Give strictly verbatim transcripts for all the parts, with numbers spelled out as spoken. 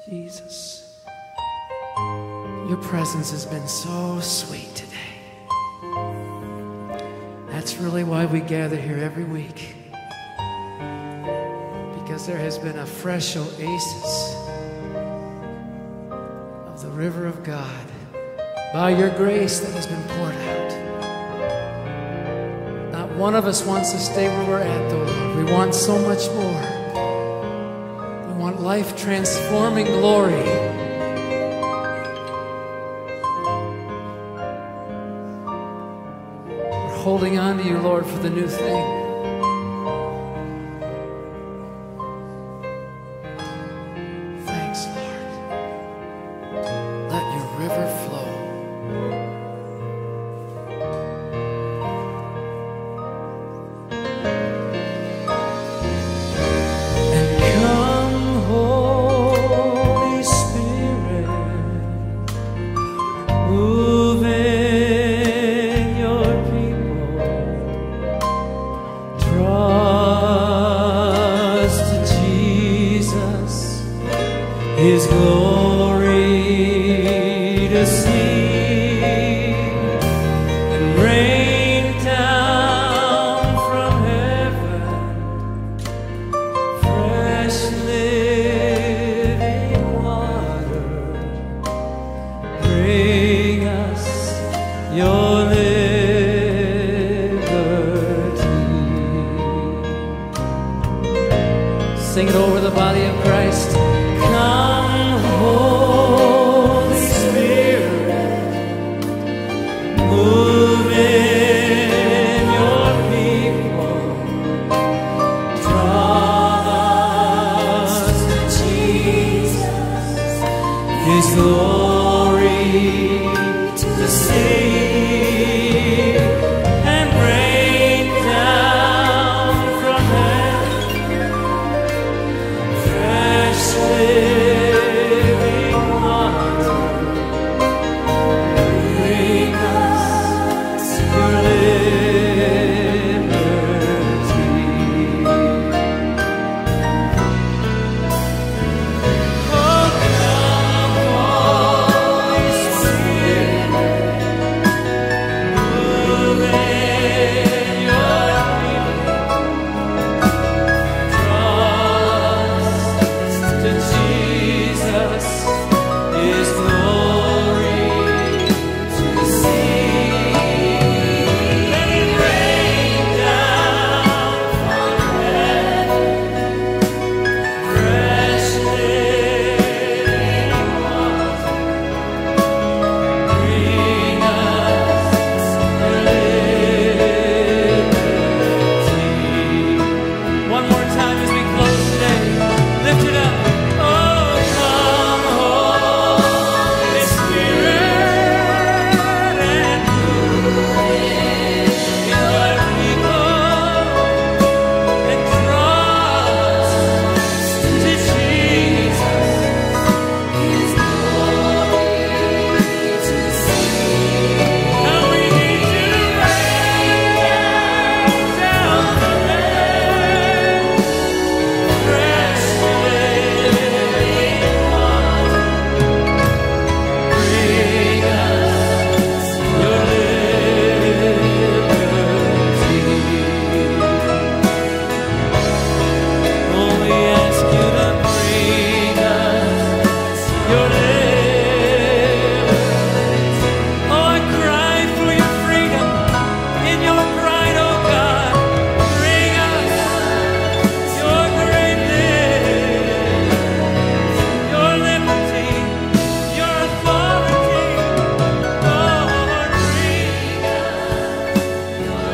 Jesus, your presence has been so sweet today. That's really why we gather here every week. Because there has been a fresh oasis of the river of God by your grace that has been poured out. Not one of us wants to stay where we're at, though, Lord. We want so much more. We want life-transforming glory. We're holding on to you, Lord, for the new thing. His glory to see and rain down from heaven, fresh living water, bring us your liberty. Sing it over the body of Christ. Come, Holy Spirit, move in your people, draw us to Jesus, His glory to see, and rain down from heaven, fresh living water, bring us your liberty. Oh, come, Holy Spirit, move in your people, draw us to Jesus, His glory to see. Let it rain down from heaven, fresh living water, bring us your liberty. One more time as we close today. Lift it up. Oh, come, Holy Spirit, and move in your people, and draw us to Jesus, His glory to see. Now we need you to rain down from heaven, fresh living water, bring us your liberty. Oh, we ask you to bring us your liberty. Oh, I cry for your freedom in your pride, oh God. Bring us your great liberty, your liberty, your authority. Lord, bring us your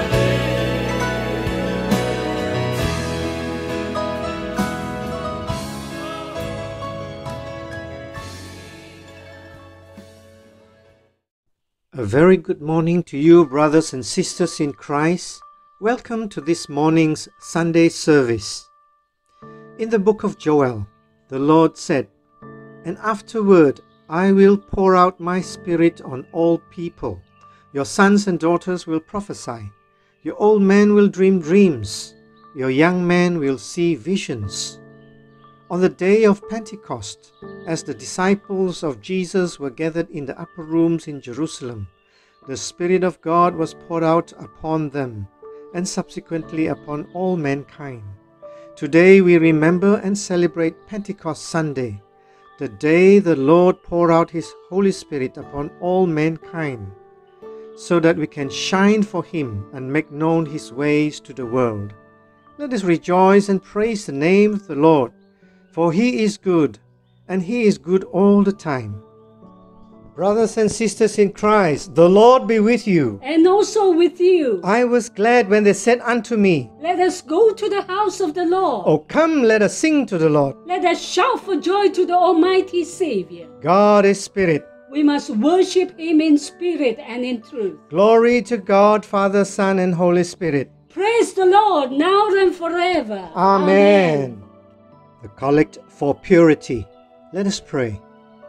A very good morning to you, brothers and sisters in Christ. Welcome to this morning's Sunday service. In the book of Joel, the Lord said, "And afterward I will pour out my spirit on all people. Your sons and daughters will prophesy. Your old men will dream dreams. Your young men will see visions." On the day of Pentecost, as the disciples of Jesus were gathered in the upper rooms in Jerusalem, the Spirit of God was poured out upon them and subsequently upon all mankind. Today we remember and celebrate Pentecost Sunday, the day the Lord poured out His Holy Spirit upon all mankind, so that we can shine for Him and make known His ways to the world. Let us rejoice and praise the name of the Lord, for He is good, and He is good all the time. Brothers and sisters in Christ, the Lord be with you. And also with you. I was glad when they said unto me, Let us go to the house of the Lord. Oh, come, let us sing to the Lord. Let us shout for joy to the Almighty Savior. God is Spirit. We must worship Him in spirit and in truth. Glory to God, Father, Son, and Holy Spirit. Praise the Lord now and forever. Amen. The Collect for Purity. Let us pray.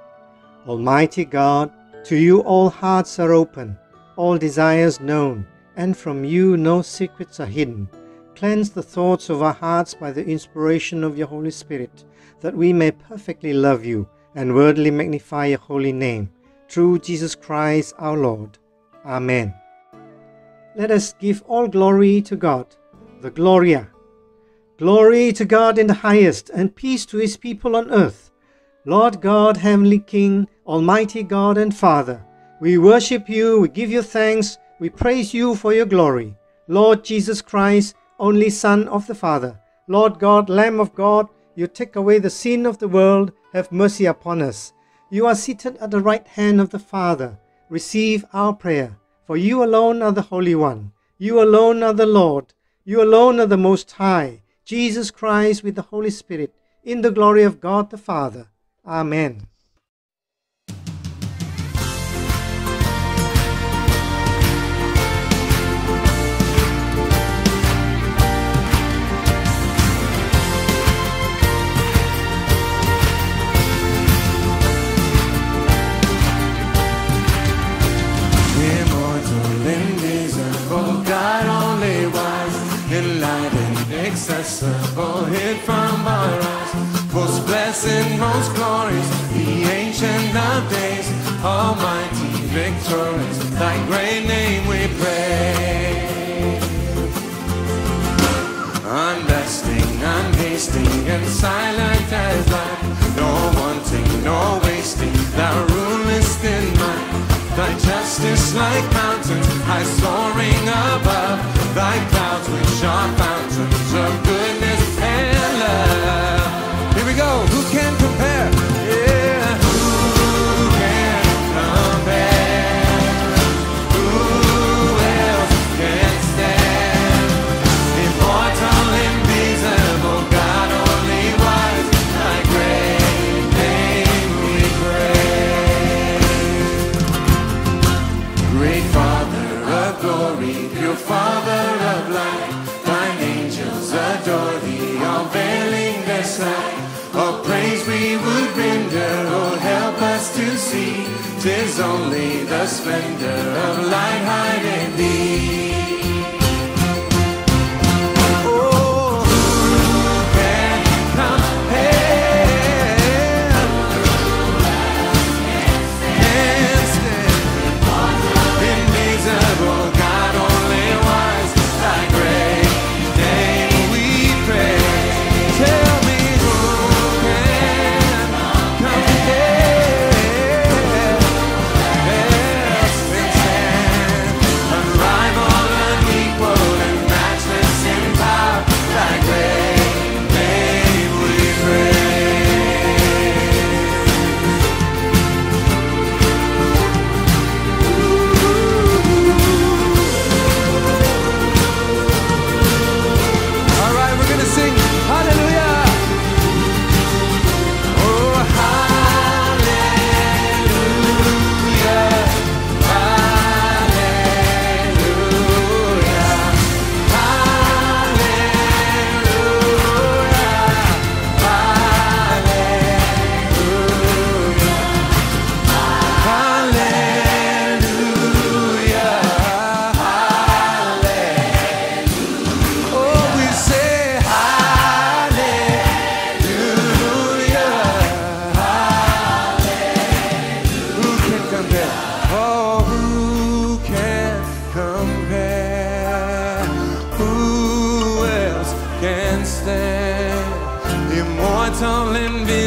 Almighty God, to you all hearts are open, all desires known, and from you no secrets are hidden. Cleanse the thoughts of our hearts by the inspiration of your Holy Spirit, that we may perfectly love you and worthily magnify your holy name, through Jesus Christ our Lord. Amen. Let us give all glory to God, the Gloria. Glory to God in the highest, and peace to His people on earth. Lord God, Heavenly King, Almighty God and Father, we worship you, we give you thanks, we praise you for your glory. Lord Jesus Christ, only Son of the Father, Lord God, Lamb of God, you take away the sin of the world, have mercy upon us. You are seated at the right hand of the Father. Receive our prayer, for you alone are the Holy One. You alone are the Lord. You alone are the Most High, Jesus Christ with the Holy Spirit, in the glory of God the Father. Amen. Accessible, hid from our eyes, most blessed, most glorious, the ancient of days, almighty, victorious, thy great name we pray. Unresting, unhasting, and silent as light, no wanting, no wasting, thou rulest in might, thy justice like mountains, high soaring above, thy clouds which are fountains of goodness and love. Here we go. Who can compare? Yeah. Who can compare? Who else can stand? Immortal, invisible, God only wise, thy great name we pray. Great Father of glory, pure Father of light, adore thee, unveiling their sight. Oh, praise we would render, oh, help us to see, 'tis only the splendor of light hiding thee. Oh, who can compare? Can't stand. Invisible, God only wise, thy great name. Tell me who can compare? Else can stand, unrivaled.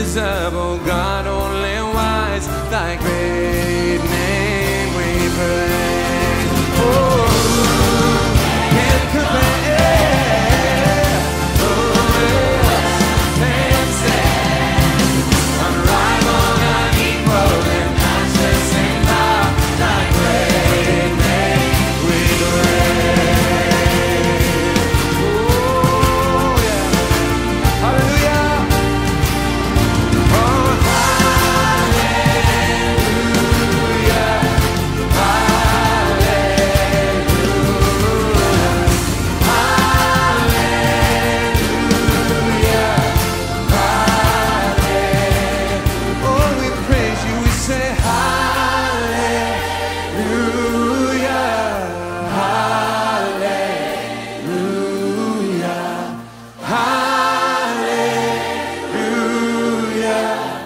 deserve, oh God, only wise, thy great name we praise. Oh, can't compare, oh yes, and stand, unrivaled, unequaled, and matchless in power, thy great name we praise. Oh yeah, hallelujah. Oh, hallelujah, hallelujah, hallelujah, hallelujah. Oh, we praise you, we say hallelujah, hallelujah, hallelujah,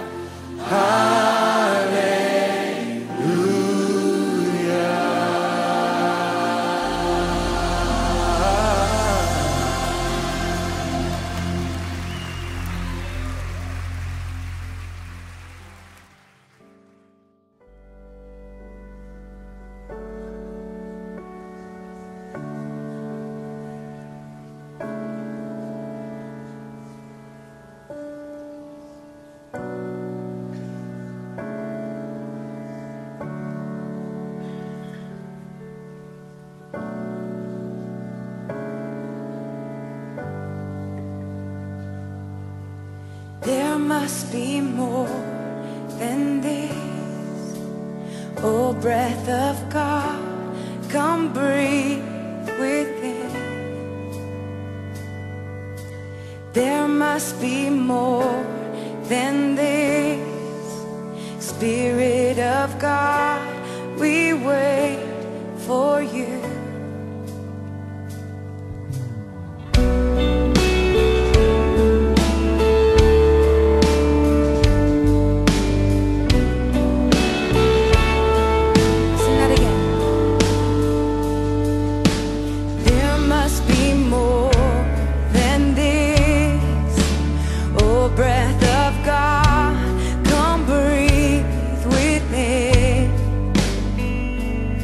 There must be more than this. Oh, breath of God, come breathe within. There must be more than this. Spirit of God, we wait for you. Sing that again. There must be more than this. Oh, breath of God, come breathe within.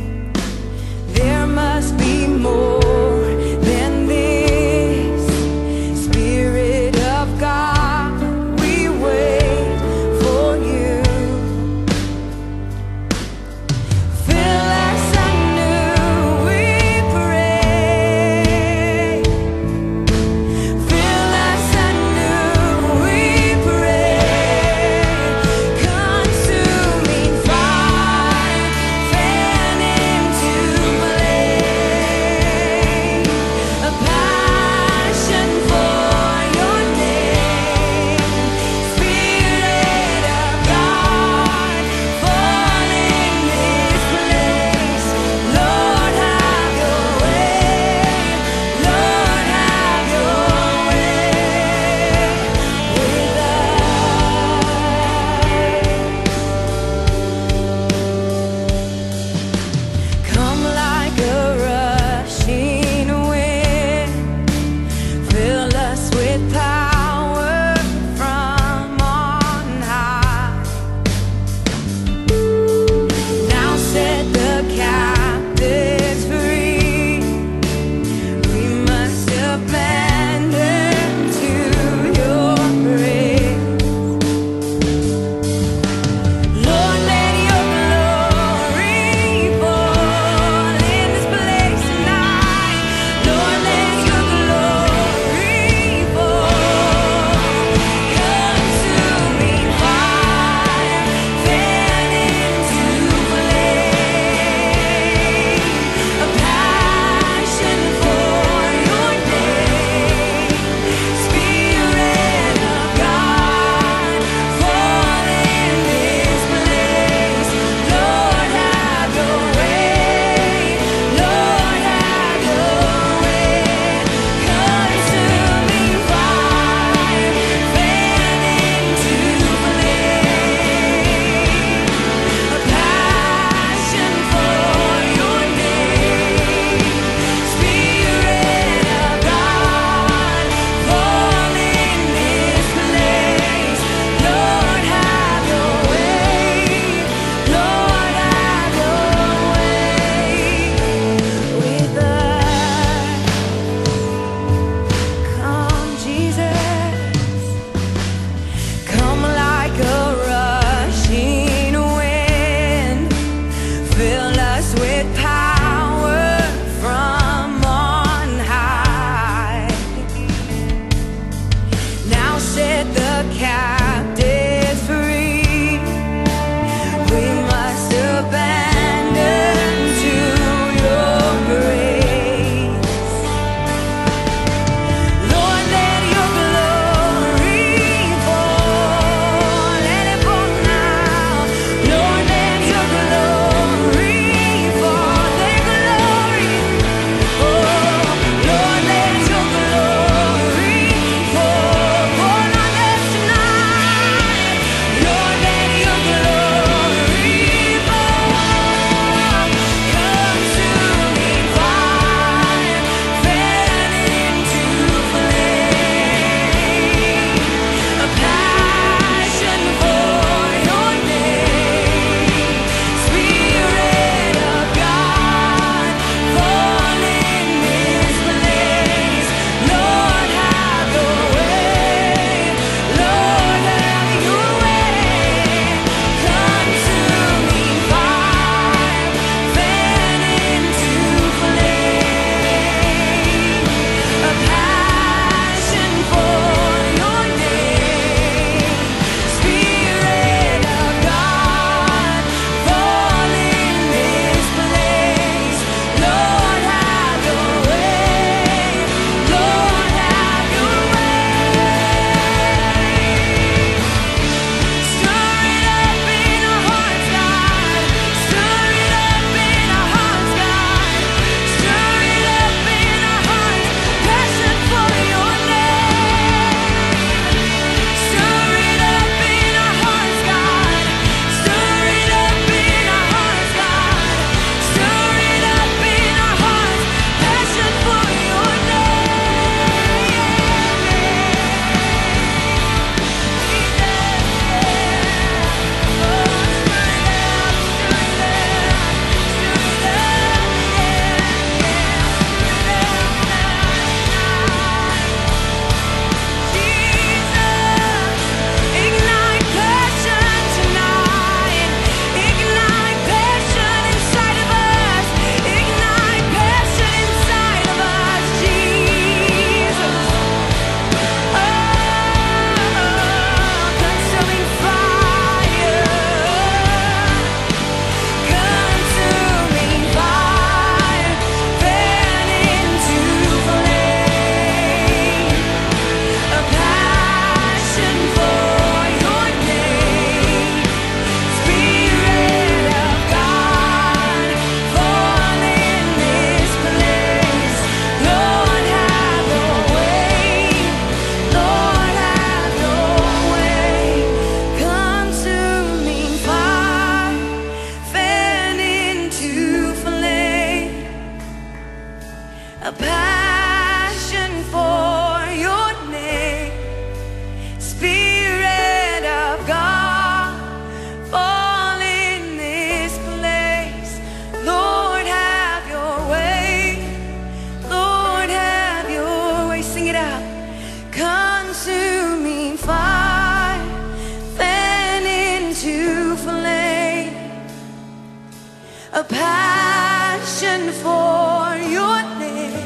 for your name.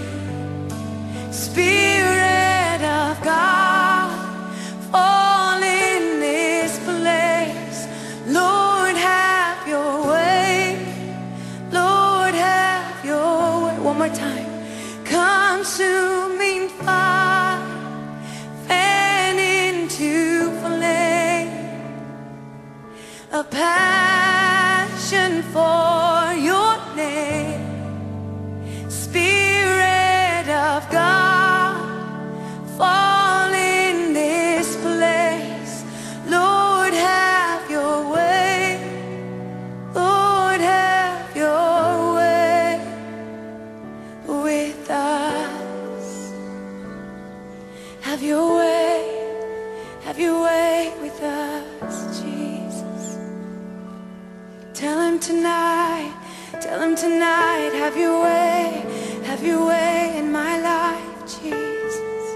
Spirit of God, fall in this place. Lord, have your way. Lord, have your way. One more time. Consuming fire, fan into flame, a passion for your name. Spirit of God, fall in this place. Lord, have your way. Lord, have your way with us. Have your way, have your way with us, Jesus. Tell him tonight, tell him tonight, have your way, have your way in my life, Jesus.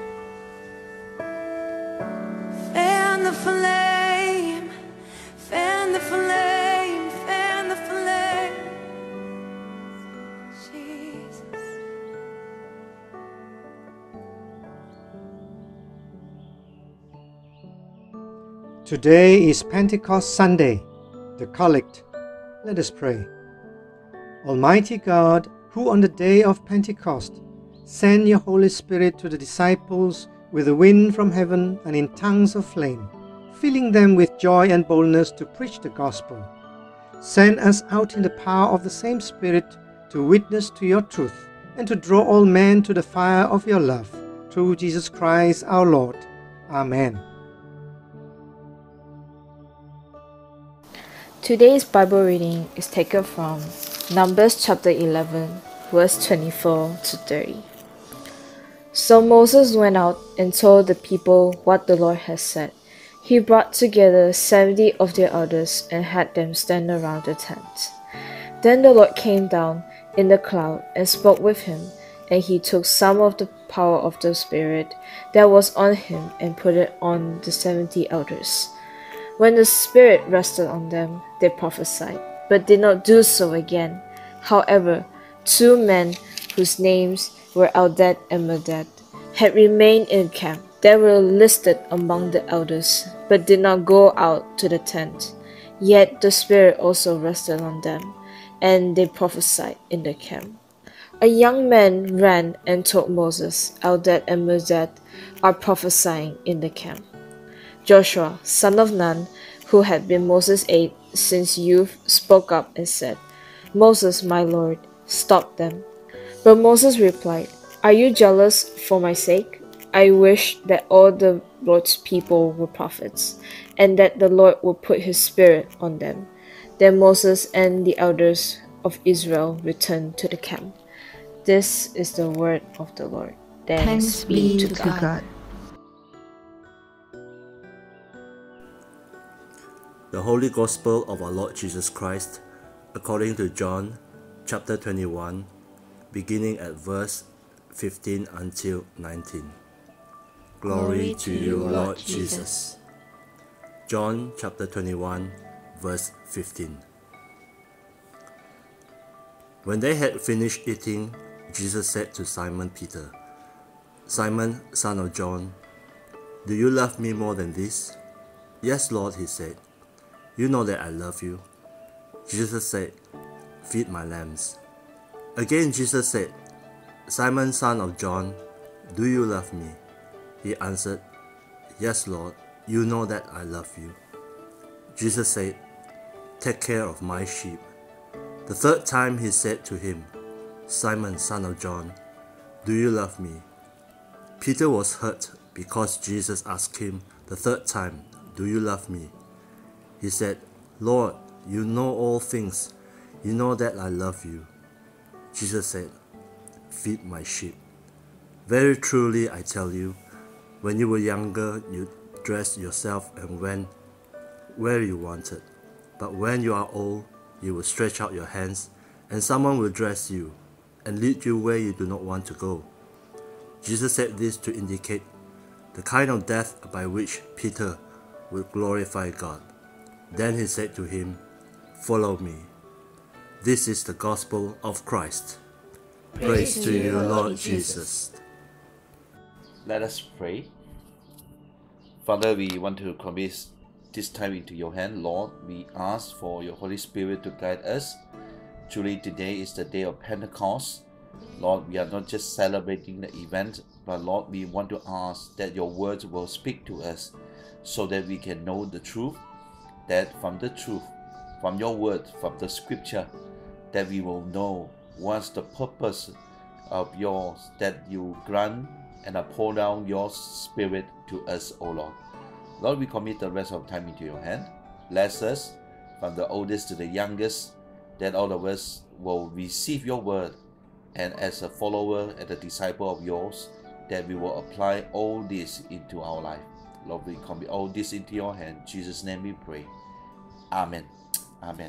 Fan the flame, fan the flame, fan the flame, Jesus. Today is Pentecost Sunday, the Collect. Let us pray. Almighty God, who on the day of Pentecost sent your Holy Spirit to the disciples with a wind from heaven and in tongues of flame, filling them with joy and boldness to preach the gospel, send us out in the power of the same Spirit to witness to your truth and to draw all men to the fire of your love, through Jesus Christ our Lord. Amen. Today's Bible reading is taken from Numbers chapter eleven, verse twenty-four to thirty. So Moses went out and told the people what the Lord had said. He brought together seventy of their elders and had them stand around the tent. Then the Lord came down in the cloud and spoke with him, and he took some of the power of the Spirit that was on him and put it on the seventy elders. When the Spirit rested on them, they prophesied, but did not do so again. However, two men whose names were Eldad and Medad had remained in camp. They were listed among the elders, but did not go out to the tent. Yet the Spirit also rested on them, and they prophesied in the camp. A young man ran and told Moses, Eldad and Medad are prophesying in the camp. Joshua, son of Nun, who had been Moses' aide since youth, spoke up and said, Moses, my Lord, stop them. But Moses replied, Are you jealous for my sake? I wish that all the Lord's people were prophets, and that the Lord would put his Spirit on them. Then Moses and the elders of Israel returned to the camp. This is the word of the Lord. Thanks, Thanks be to God. God. The Holy Gospel of our Lord Jesus Christ, according to John, chapter twenty-one, beginning at verse fifteen until nineteen. Glory, Glory to you, Lord, Lord Jesus. Jesus. John chapter twenty-one, verse fifteen. When they had finished eating, Jesus said to Simon Peter, Simon, son of John, do you love me more than this? Yes, Lord, he said. You know that I love you. Jesus said, Feed my lambs. Again Jesus said, Simon, son of John, do you love me? He answered, Yes, Lord, you know that I love you. Jesus said, Take care of my sheep. The third time he said to him, Simon, son of John, do you love me? Peter was hurt because Jesus asked him the third time, Do you love me? He said, Lord, you know all things. You know that I love you. Jesus said, Feed my sheep. Very truly I tell you, when you were younger, you dressed yourself and went where you wanted. But when you are old, you will stretch out your hands, and someone will dress you and lead you where you do not want to go. Jesus said this to indicate the kind of death by which Peter would glorify God. Then he said to him, Follow me. This is the gospel of Christ. Praise, Praise to you, Lord Jesus. Let us pray. Father, we want to commit this time into your hand. Lord, we ask for your Holy Spirit to guide us. Truly, today is the day of Pentecost. Lord, we are not just celebrating the event, but Lord, we want to ask that your words will speak to us so that we can know the truth, that from the truth, from your word, from the scripture, that we will know what's the purpose of yours, that you grant and pour down your spirit to us, O Lord. Lord, we commit the rest of time into your hand. Bless us from the oldest to the youngest, that all of us will receive your word, and as a follower and a disciple of yours, that we will apply all this into our life. Lord, we commit all this into your hand. In Jesus' name we pray. Amen. Amen.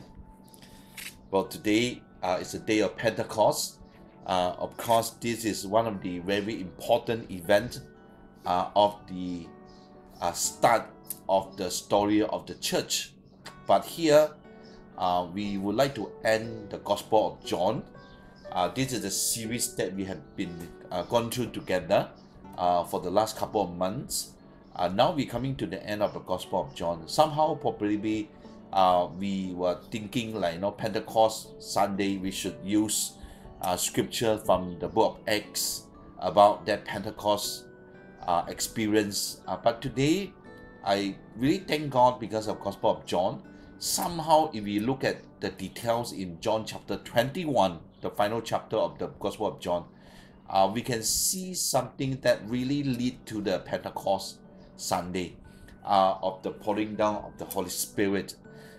Well, today uh, is the day of Pentecost. Uh, of course, this is one of the very important events uh, of the uh, start of the story of the church. But here, uh, we would like to end the Gospel of John. Uh, this is a series that we have been uh, gone through together uh, for the last couple of months. Uh, now we're coming to the end of the Gospel of John. Somehow, probably, uh, we were thinking like, you know, Pentecost Sunday, we should use uh, scripture from the book of Acts about that Pentecost uh, experience. Uh, but today, I really thank God because of Gospel of John. Somehow, if we look at the details in John chapter twenty-one, the final chapter of the Gospel of John, uh, we can see something that really lead to the Pentecost Sunday, uh, of the pouring down of the Holy Spirit.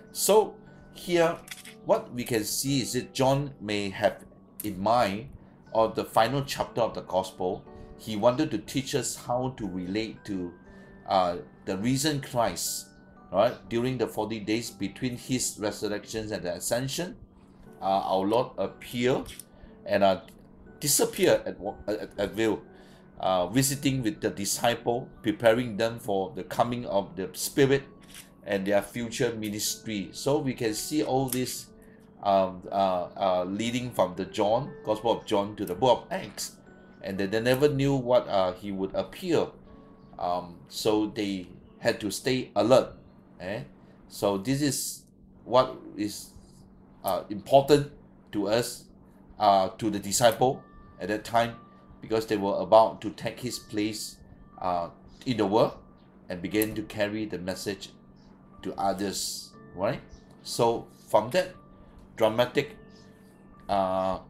So here, what we can see is that John may have in mind, or the final chapter of the Gospel, he wanted to teach us how to relate to uh, the risen Christ, right? During the forty days between his resurrection and the ascension, uh, our Lord appeared and uh, disappeared at, at, at will, uh, visiting with the disciple, preparing them for the coming of the Spirit and their future ministry. So we can see all this um, uh, uh, leading from the John, Gospel of John, to the book of Acts, and they, they never knew what uh, he would appear. Um, so they had to stay alert. Eh? So this is what is uh, important to us, uh, to the disciple at that time, because they were about to take his place uh, in the world and begin to carry the message to others, right? So from that dramatic uh,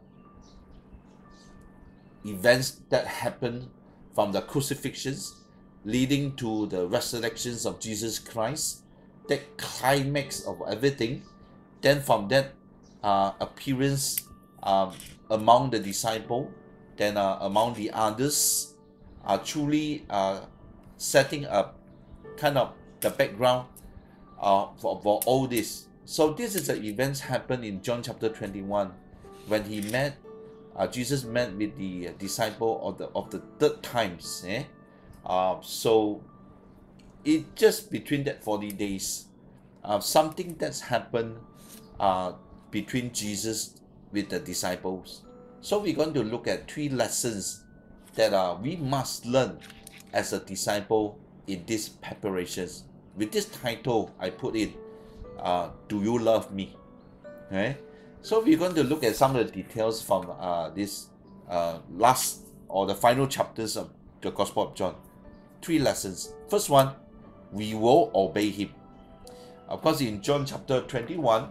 events that happened from the crucifixions leading to the resurrections of Jesus Christ, that climax of everything, then from that uh, appearance um, among the disciple, then uh, among the others, are truly uh, setting up kind of the background uh, for, for all this. So this is the events happened in John chapter twenty-one, when he met, uh, Jesus met with the disciple of the of the third times. Eh? Uh, so it just between that forty days, uh, something that's happened uh, between Jesus with the disciples. So we're going to look at three lessons that uh, we must learn as a disciple in these preparations. With this title, I put in, uh, Do You Love Me? Okay? So we're going to look at some of the details from uh, this uh, last or the final chapters of the Gospel of John. Three lessons. First one, we will obey him. Of course, in John chapter twenty-one,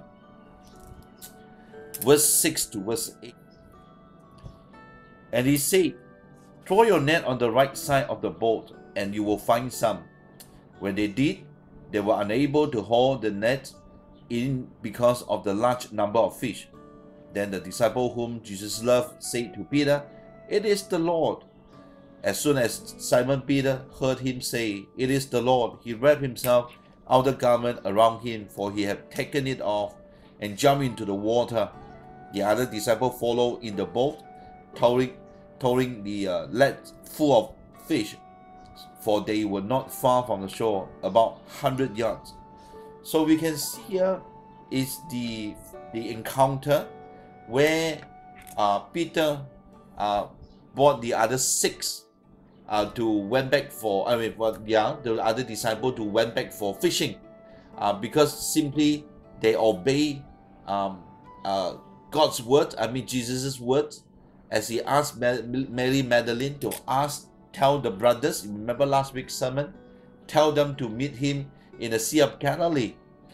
verse six to verse eight. And he said, throw your net on the right side of the boat, and you will find some. When they did, they were unable to haul the net in because of the large number of fish. Then the disciple whom Jesus loved said to Peter, it is the Lord. As soon as Simon Peter heard him say, it is the Lord, he wrapped himself outer garment around him, for he had taken it off, and jumped into the water. The other disciple followed in the boat, towing, towing the uh, net full of fish, for they were not far from the shore, about one hundred yards. So we can see here is the, the encounter where uh, Peter uh, brought the other six uh, to went back for, I mean, well, yeah, the other disciple to went back for fishing, uh, because simply they obey um, uh, God's word, I mean Jesus' words, as he asked Mary Magdalene to ask, tell the brothers, remember last week's sermon, tell them to meet him in the Sea of Galilee.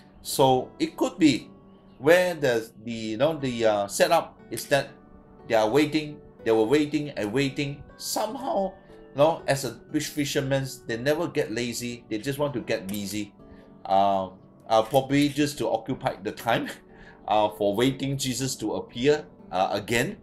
So it could be where the, the you know the uh, setup is that they are waiting, they were waiting and waiting. Somehow, you know, as a fish fishermen, they never get lazy. They just want to get busy, uh, uh, probably just to occupy the time uh, for waiting Jesus to appear uh, again.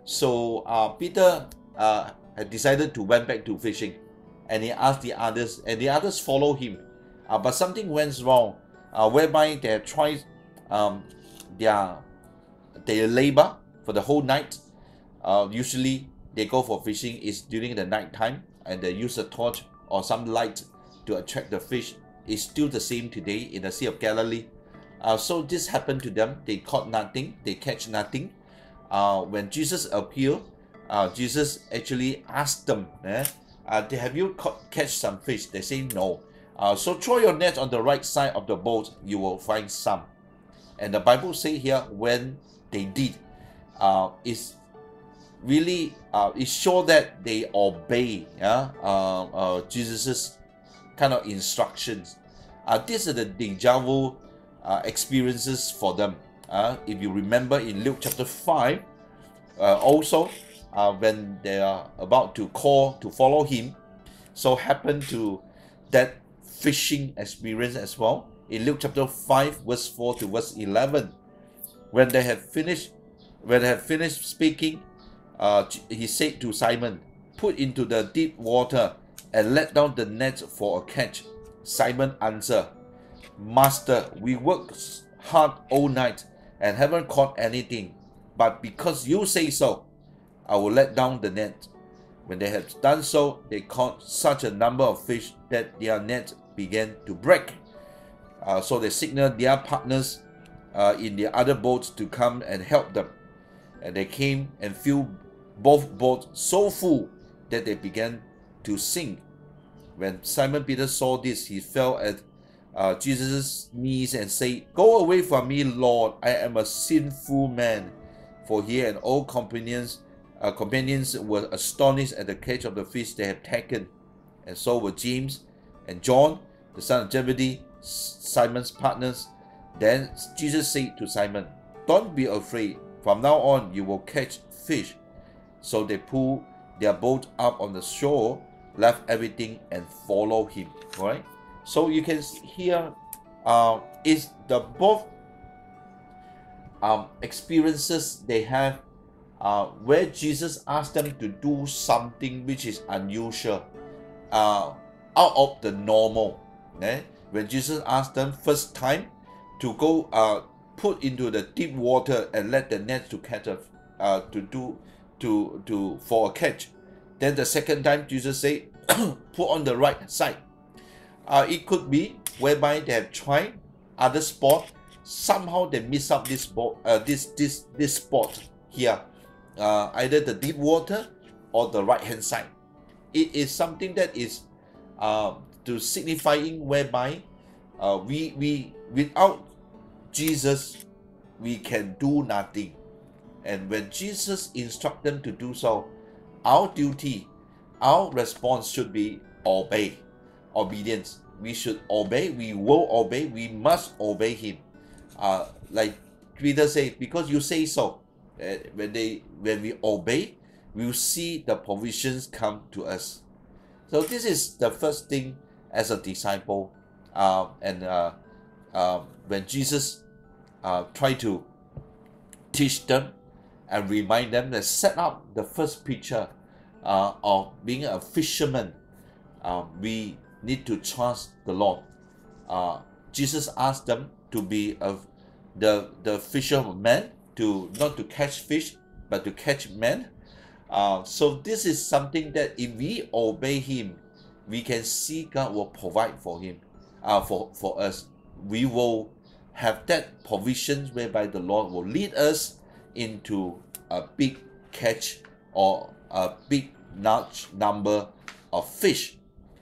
So uh, Peter uh, had decided to went back to fishing, and he asked the others, and the others follow him. Uh, but something went wrong, uh, whereby they had tried um, their their labor for the whole night. Uh, usually they go for fishing is during the night time, and they use a torch or some light to attract the fish. It's still the same today in the Sea of Galilee. Uh, so this happened to them. They caught nothing. They catch nothing. Uh, when Jesus appeared, uh, Jesus actually asked them, eh, uh, have you caught, catch some fish? They say no. Uh, so throw your net on the right side of the boat, you will find some. And the Bible say here, when they did, uh, it's really uh, it shows that they obey yeah, uh, uh, Jesus's kind of instructions. Uh, these are the deja vu uh, experiences for them. Uh, if you remember in Luke chapter five, uh, also uh, when they are about to call to follow him, so happened to that fishing experience as well. In Luke chapter five, verse four to verse eleven, when they had finished, when they had finished speaking, uh, he said to Simon, "Put into the deep water and let down the net for a catch." Simon answered, "Master, we worked hard all night and haven't caught anything, but because you say so, I will let down the net." When they had done so, they caught such a number of fish that their net began to break. Uh, so they signaled their partners uh, in the other boats to come and help them. And they came and filled both boats so full that they began to sink. When Simon Peter saw this, he fell at uh, Jesus' knees and said, "Go away from me, Lord, I am a sinful man." For he and all companions, uh, companions were astonished at the catch of the fish they had taken. And so were James and John, the son of Zebedee, Simon's partners. Then Jesus said to Simon, "Don't be afraid. From now on you will catch fish." So they pulled their boat up on the shore, left everything, and followed him. All right. So you can hear uh, is the both um, experiences they have uh, where Jesus asked them to do something which is unusual, uh, out of the normal. Eh? When Jesus asked them first time to go uh, put into the deep water and let the net to catch a, uh, to do to to for a catch, then the second time Jesus said, "Put on the right side." Uh, it could be whereby they have tried other spot, somehow they miss out this boat, uh, this this this spot here, uh, either the deep water or the right hand side. It is something that is uh, to signifying whereby uh, we we without Jesus we can do nothing, and when Jesus instructs them to do so, our duty, our response should be obey. Obedience. We should obey. We will obey. We must obey him. Uh, like Peter said, because you say so. Uh, when they when we obey, we will see the provisions come to us. So this is the first thing as a disciple. Uh, and uh, uh, when Jesus uh, tried to teach them and remind them, that set up the first picture uh, of being a fisherman. Uh, we need to trust the Lord. Uh, Jesus asked them to be a, the the fisherman, to not to catch fish, but to catch men. Uh, so this is something that if we obey him, we can see God will provide for him, uh, for for us. We will have that provision whereby the Lord will lead us into a big catch or a big large number of fish.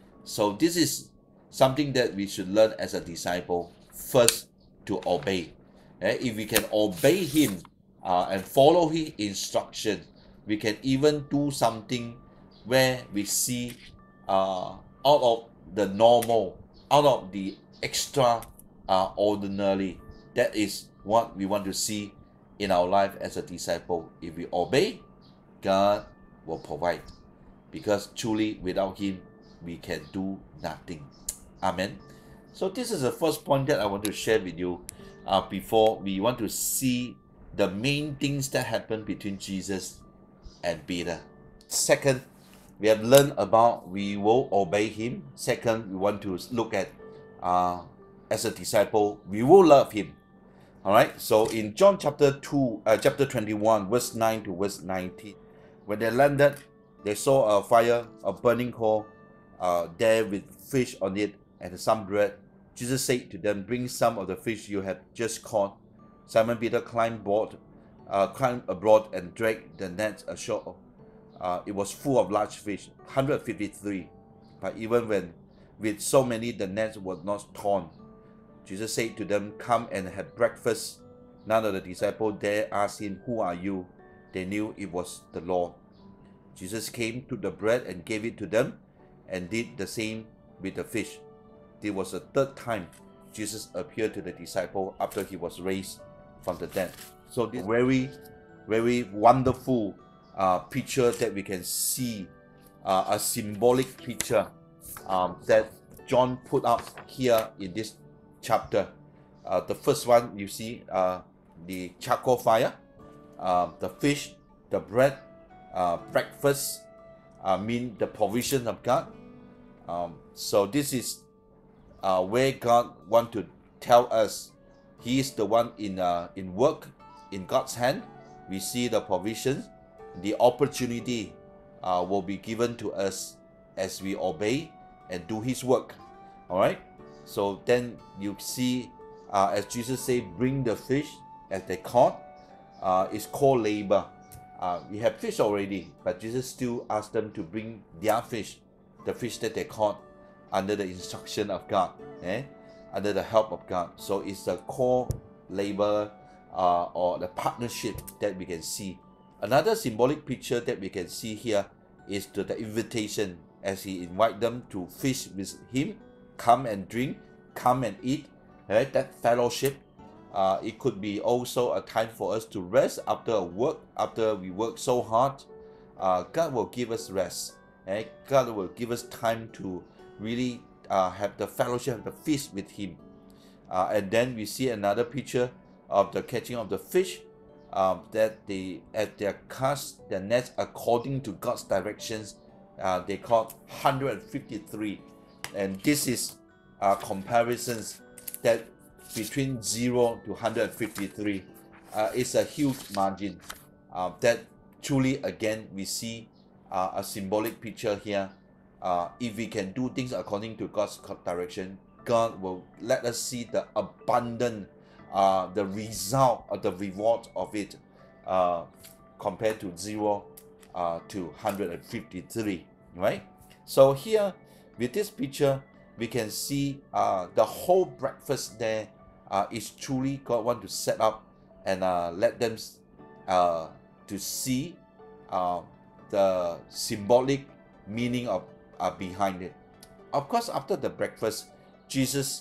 So this is something that we should learn as a disciple. First, to obey. Eh, if we can obey him uh, and follow his instruction, we can even do something where we see uh, out of the normal, out of the extra uh, ordinary. That is what we want to see in our life as a disciple. If we obey, God will provide, because truly without him we can do nothing. Amen. So this is the first point that I want to share with you uh, before we want to see the main things that happen between Jesus and Peter. Second, we have learned about we will obey him. Second, we want to look at uh, as a disciple, we will love him. All right. So in John chapter two, uh, chapter twenty-one, verse nine to verse nineteen, when they landed, they saw a fire, a burning coal, uh, there with fish on it and some bread. Jesus said to them, "Bring some of the fish you have just caught." Simon Peter climbed aboard, uh, climbed aboard and dragged the net ashore. Uh, it was full of large fish, one hundred fifty-three. But even when with so many, the nets were not torn. Jesus said to them, "Come and have breakfast." None of the disciples dare ask him, "Who are you?" They knew it was the Lord. Jesus came, took the bread and gave it to them, and did the same with the fish. It was the third time Jesus appeared to the disciple after he was raised from the dead. So this very, very wonderful uh, picture that we can see, uh, a symbolic picture um, that John put up here in this chapter. Uh, the first one, you see uh, the charcoal fire, uh, the fish, the bread, uh, breakfast, uh, mean the provision of God. Um, so this is uh, where God wants to tell us He is the one in uh, in work, in God's hand. We see the provision, the opportunity uh, will be given to us as we obey and do His work. All right. So then you see, uh, as Jesus said, bring the fish as they caught. Uh, it's called labor. Uh, we have fish already, but Jesus still asked them to bring their fish, the fish that they caught, under the instruction of God, eh? under the help of God. So it's the core labor uh, or the partnership that we can see. Another symbolic picture that we can see here is to the invitation as He invite them to fish with Him. Come and drink, come and eat, right? That fellowship. Uh, it could be also a time for us to rest after work, after we work so hard. Uh, God will give us rest. Right? God will give us time to really uh, have the fellowship, the feast with Him. Uh, and then we see another picture of the catching of the fish, um, that they, at their cast, their nets according to God's directions, uh, they caught one hundred fifty-three. And this is uh, comparisons that between zero to one hundred fifty-three uh, is a huge margin. Uh, that truly, again, we see uh, a symbolic picture here. Uh, if we can do things according to God's direction, God will let us see the abundant, uh, the result of the reward of it, uh, compared to zero uh, to one hundred fifty-three, right? So here, with this picture, we can see uh, the whole breakfast there uh, is truly God want to set up and uh, let them uh, to see uh, the symbolic meaning of uh, behind it. Of course, after the breakfast, Jesus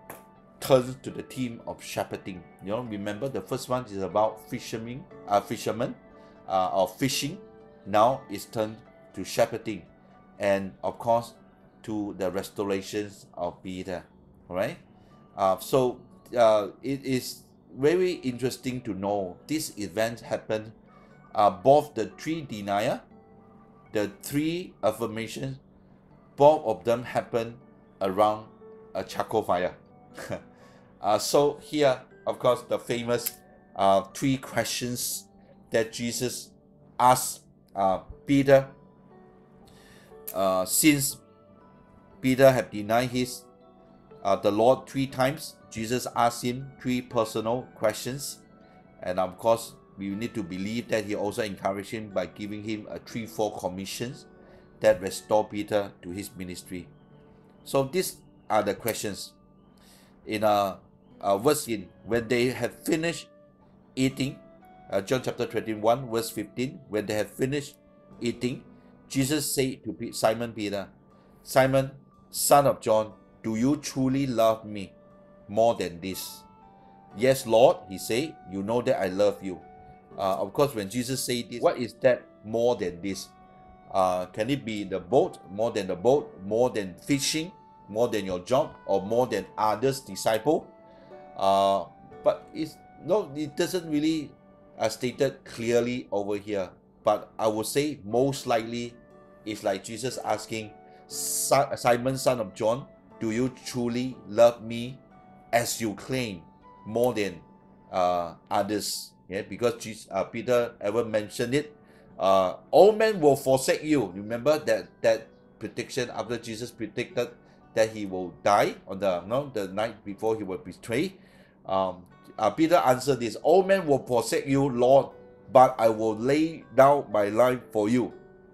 turns to the theme of shepherding. You know, remember the first one is about fishermen, uh, fishermen, uh, or fishing. Now it's turned to shepherding, and of course, to the restorations of Peter. All right. Uh, so uh, it is very interesting to know this event happened. Uh, both the three denial, the three affirmations, both of them happen around a charcoal fire. uh, so here, of course, the famous uh, three questions that Jesus asked uh, Peter. Uh, since Peter had denied his uh, the Lord three times, Jesus asked him three personal questions, and of course, we need to believe that he also encouraged him by giving him a three, four commissions that restore Peter to his ministry. So these are the questions. In uh, uh, verse in, when they have finished eating, uh, John chapter twenty-one, verse fifteen, when they have finished eating, Jesus said to P- Simon Peter, Simon, son of John, do you truly love me more than this? Yes, Lord, he said, you know that I love you. Uh, of course, when Jesus said this, what is that more than this? Uh, can it be the boat, more than the boat, more than fishing, more than your job, or more than others' disciple? Uh, but it's, no, it doesn't really uh, stated clearly over here. But I would say most likely it's like Jesus asking, Simon, son of John, do you truly love me as you claim, more than uh, others? Yeah, because Jesus, uh, Peter ever mentioned it. Uh, all men will forsake you. Remember that that prediction after Jesus predicted that he will die on the no the night before he will betray. Um, uh, Peter answered this: all men will forsake you, Lord, but I will lay down my life for you.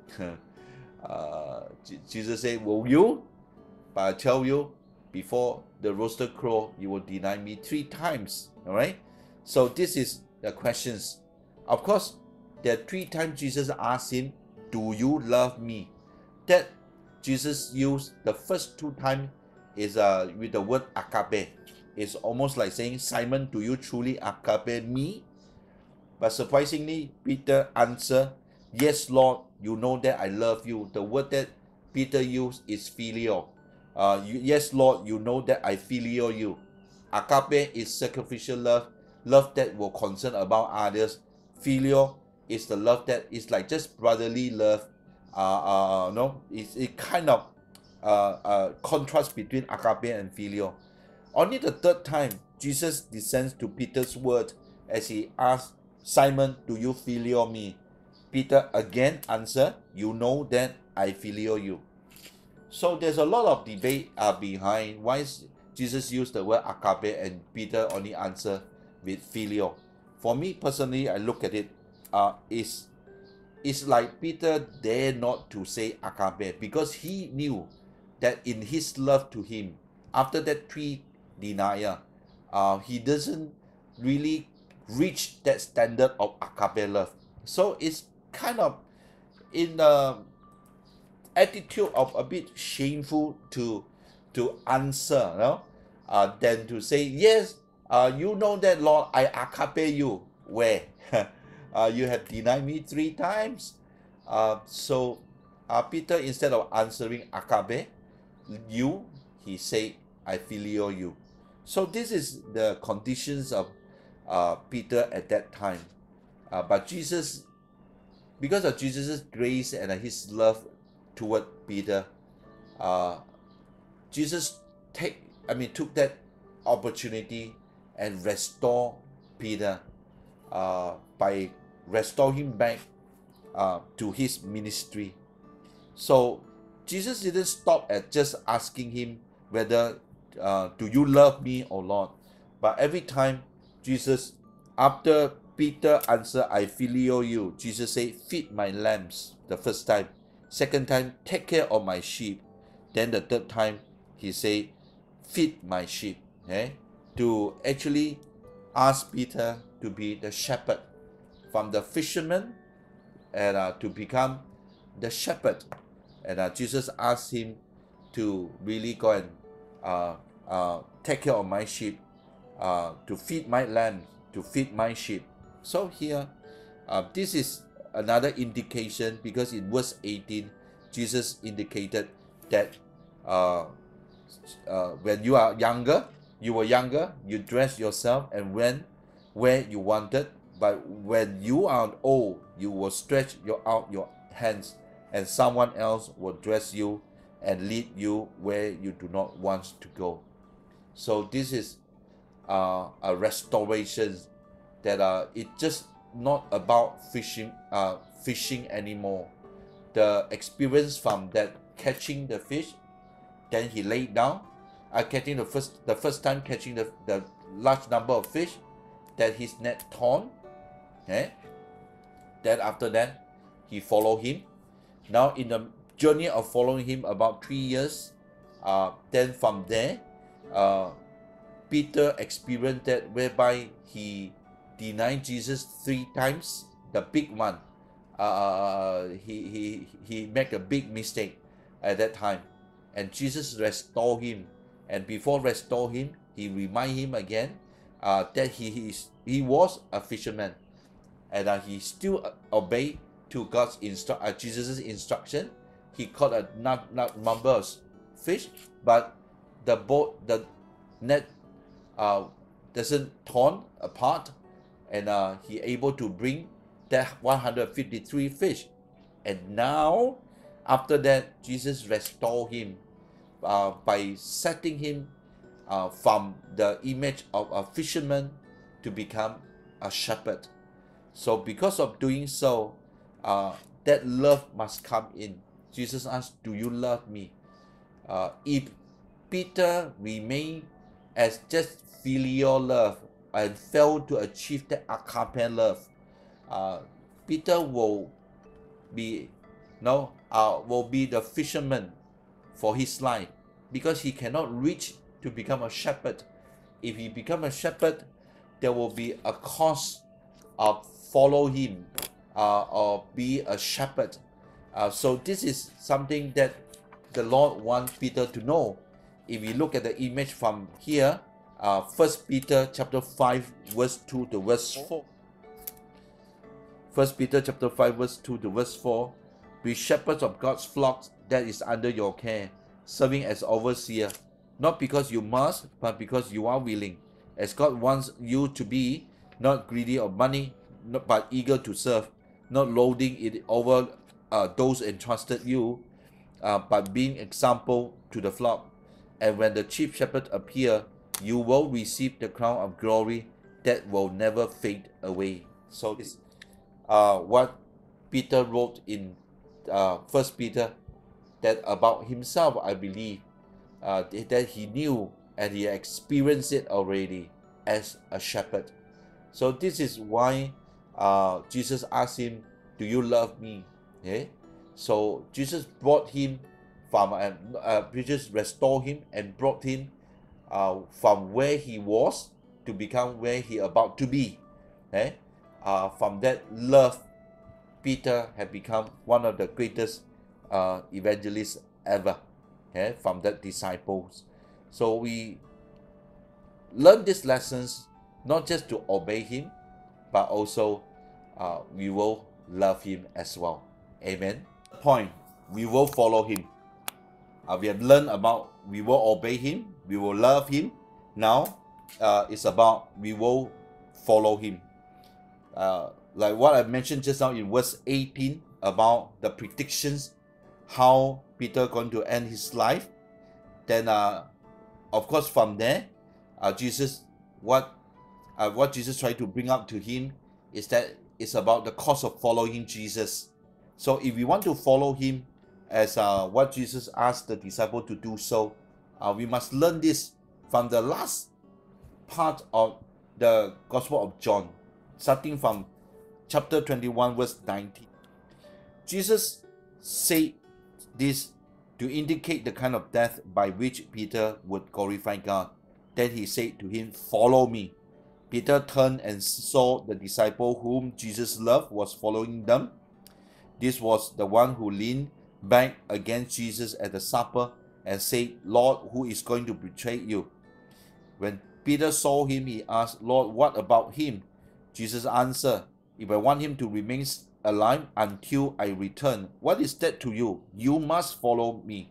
uh, Jesus said, will you? But I tell you, before the rooster crow, you will deny me three times. All right. So this is the questions. Of course, there are three times Jesus asked him, do you love me? That Jesus used the first two times is uh, with the word agape. It's almost like saying, Simon, do you truly agape me? But surprisingly, Peter answered, yes, Lord, you know that I love you. The word that Peter used is phileo. Uh, you, yes, Lord, you know that I phileo you. Agape is sacrificial love, love that will concern about others. Phileo is the love that is like just brotherly love. Uh, uh, no, it's it kind of uh, uh, contrast between agape and phileo. Only the third time, Jesus descends to Peter's word as he asks, Simon, do you phileo me? Peter again answered, you know that I phileo you. So there's a lot of debate uh, behind why Jesus used the word agape and Peter only answered with phileo. For me personally, I look at it, uh, it's, it's like Peter dare not to say agape because he knew that in his love to him, after that three denial, uh, he doesn't really reach that standard of agape love. So it's kind of in the attitude of a bit shameful to to answer, you know, uh, than to say, yes, uh, you know that, Lord, I agape you. Where? uh, you have denied me three times. Uh, so uh, Peter, instead of answering agape, you, he said, I phileo you. So this is the conditions of uh, Peter at that time. Uh, but Jesus, because of Jesus' grace and his love toward Peter, uh, Jesus take, I mean, took that opportunity and restore Peter uh, by restore him back uh, to his ministry. So Jesus didn't stop at just asking him whether uh, do you love me, O Lord? But every time Jesus, after Peter answered, I phileo you, Jesus said, feed my lambs the first time. Second time, take care of my sheep. Then the third time, he said, feed my sheep. Okay? To actually ask Peter to be the shepherd, from the fisherman and uh, to become the shepherd. And uh, Jesus asked him to really go and uh, uh, take care of my sheep, uh, to feed my lamb, to feed my sheep. So here, uh, this is another indication, because in verse eighteen, Jesus indicated that uh, uh, when you are younger, you were younger, you dress yourself and went where you wanted. But when you are old, you will stretch your, out your hands, and someone else will dress you and lead you where you do not want to go. So this is uh, a restoration that uh, it's just not about fishing, uh, fishing anymore. The experience from that catching the fish, then he laid down, uh, catching the first, the first time catching the, the large number of fish, that his net torn, Eh? Then after that, he followed him. Now in the journey of following him about three years, uh, then from there, uh, Peter experienced that whereby he denied Jesus three times. The big one, uh, he, he, he made a big mistake at that time. And Jesus restored him. And before restore him, he remind him again uh, that he, he, is, he was a fisherman. And uh, he still obeyed to God's instru uh, Jesus' instruction. He caught a not, not number of fish, but the boat, the net uh, doesn't torn apart, and uh, he able to bring that one hundred fifty-three fish. And now, after that, Jesus restored him uh, by setting him uh, from the image of a fisherman to become a shepherd. So because of doing so, uh, that love must come in. Jesus asked, do you love me? Uh, if Peter remained as just filial love and failed to achieve that agape love, uh, Peter will be no uh, will be the fisherman for his life, because he cannot reach to become a shepherd. If he become a shepherd, there will be a cost of follow him uh, or be a shepherd. Uh, so this is something that the Lord wants Peter to know. If we look at the image from here, uh, First Peter chapter five verse two to verse four. First Peter chapter five verse two to verse four. Be shepherds of God's flock that is under your care, serving as overseer, not because you must, but because you are willing, as God wants you to be, not greedy of money, not, but eager to serve, not lording it over uh, those entrusted you, uh, but being example to the flock. And when the chief shepherd appear, you will receive the crown of glory that will never fade away. So this uh, what Peter wrote in uh, First Peter, that about himself, I believe, uh, that he knew and he experienced it already as a shepherd. So this is why uh, Jesus asked him, do you love me? Okay? So Jesus brought him from, uh, uh, Jesus restored him and brought him uh, from where he was to become where he about to be. Okay? Uh, from that love, Peter had become one of the greatest uh, evangelists ever. Okay? From that disciples. So we learn these lessons not just to obey him, but also uh, we will love him as well. Amen. Point, we will follow him. Uh, we have learned about we will obey him, we will love him. Now uh, it's about we will follow him. Uh, like what I mentioned just now in verse eighteen about the predictions, how Peter going to end his life. Then uh, of course from there, uh, Jesus, what uh, what Jesus tried to bring up to him is that it's about the cost of following Jesus. So if we want to follow him as uh, what Jesus asked the disciple to do so, uh, we must learn this from the last part of the Gospel of John, starting from chapter twenty-one verse nineteen. Jesus said this to indicate the kind of death by which Peter would glorify God. Then he said to him, follow me. Peter turned and saw the disciple whom Jesus loved was following them. This was the one who leaned back against Jesus at the supper and said, Lord, who is going to betray you? When Peter saw him, he asked, Lord, what about him? Jesus answered, if I want him to remain alive until I return, what is that to you? You must follow me.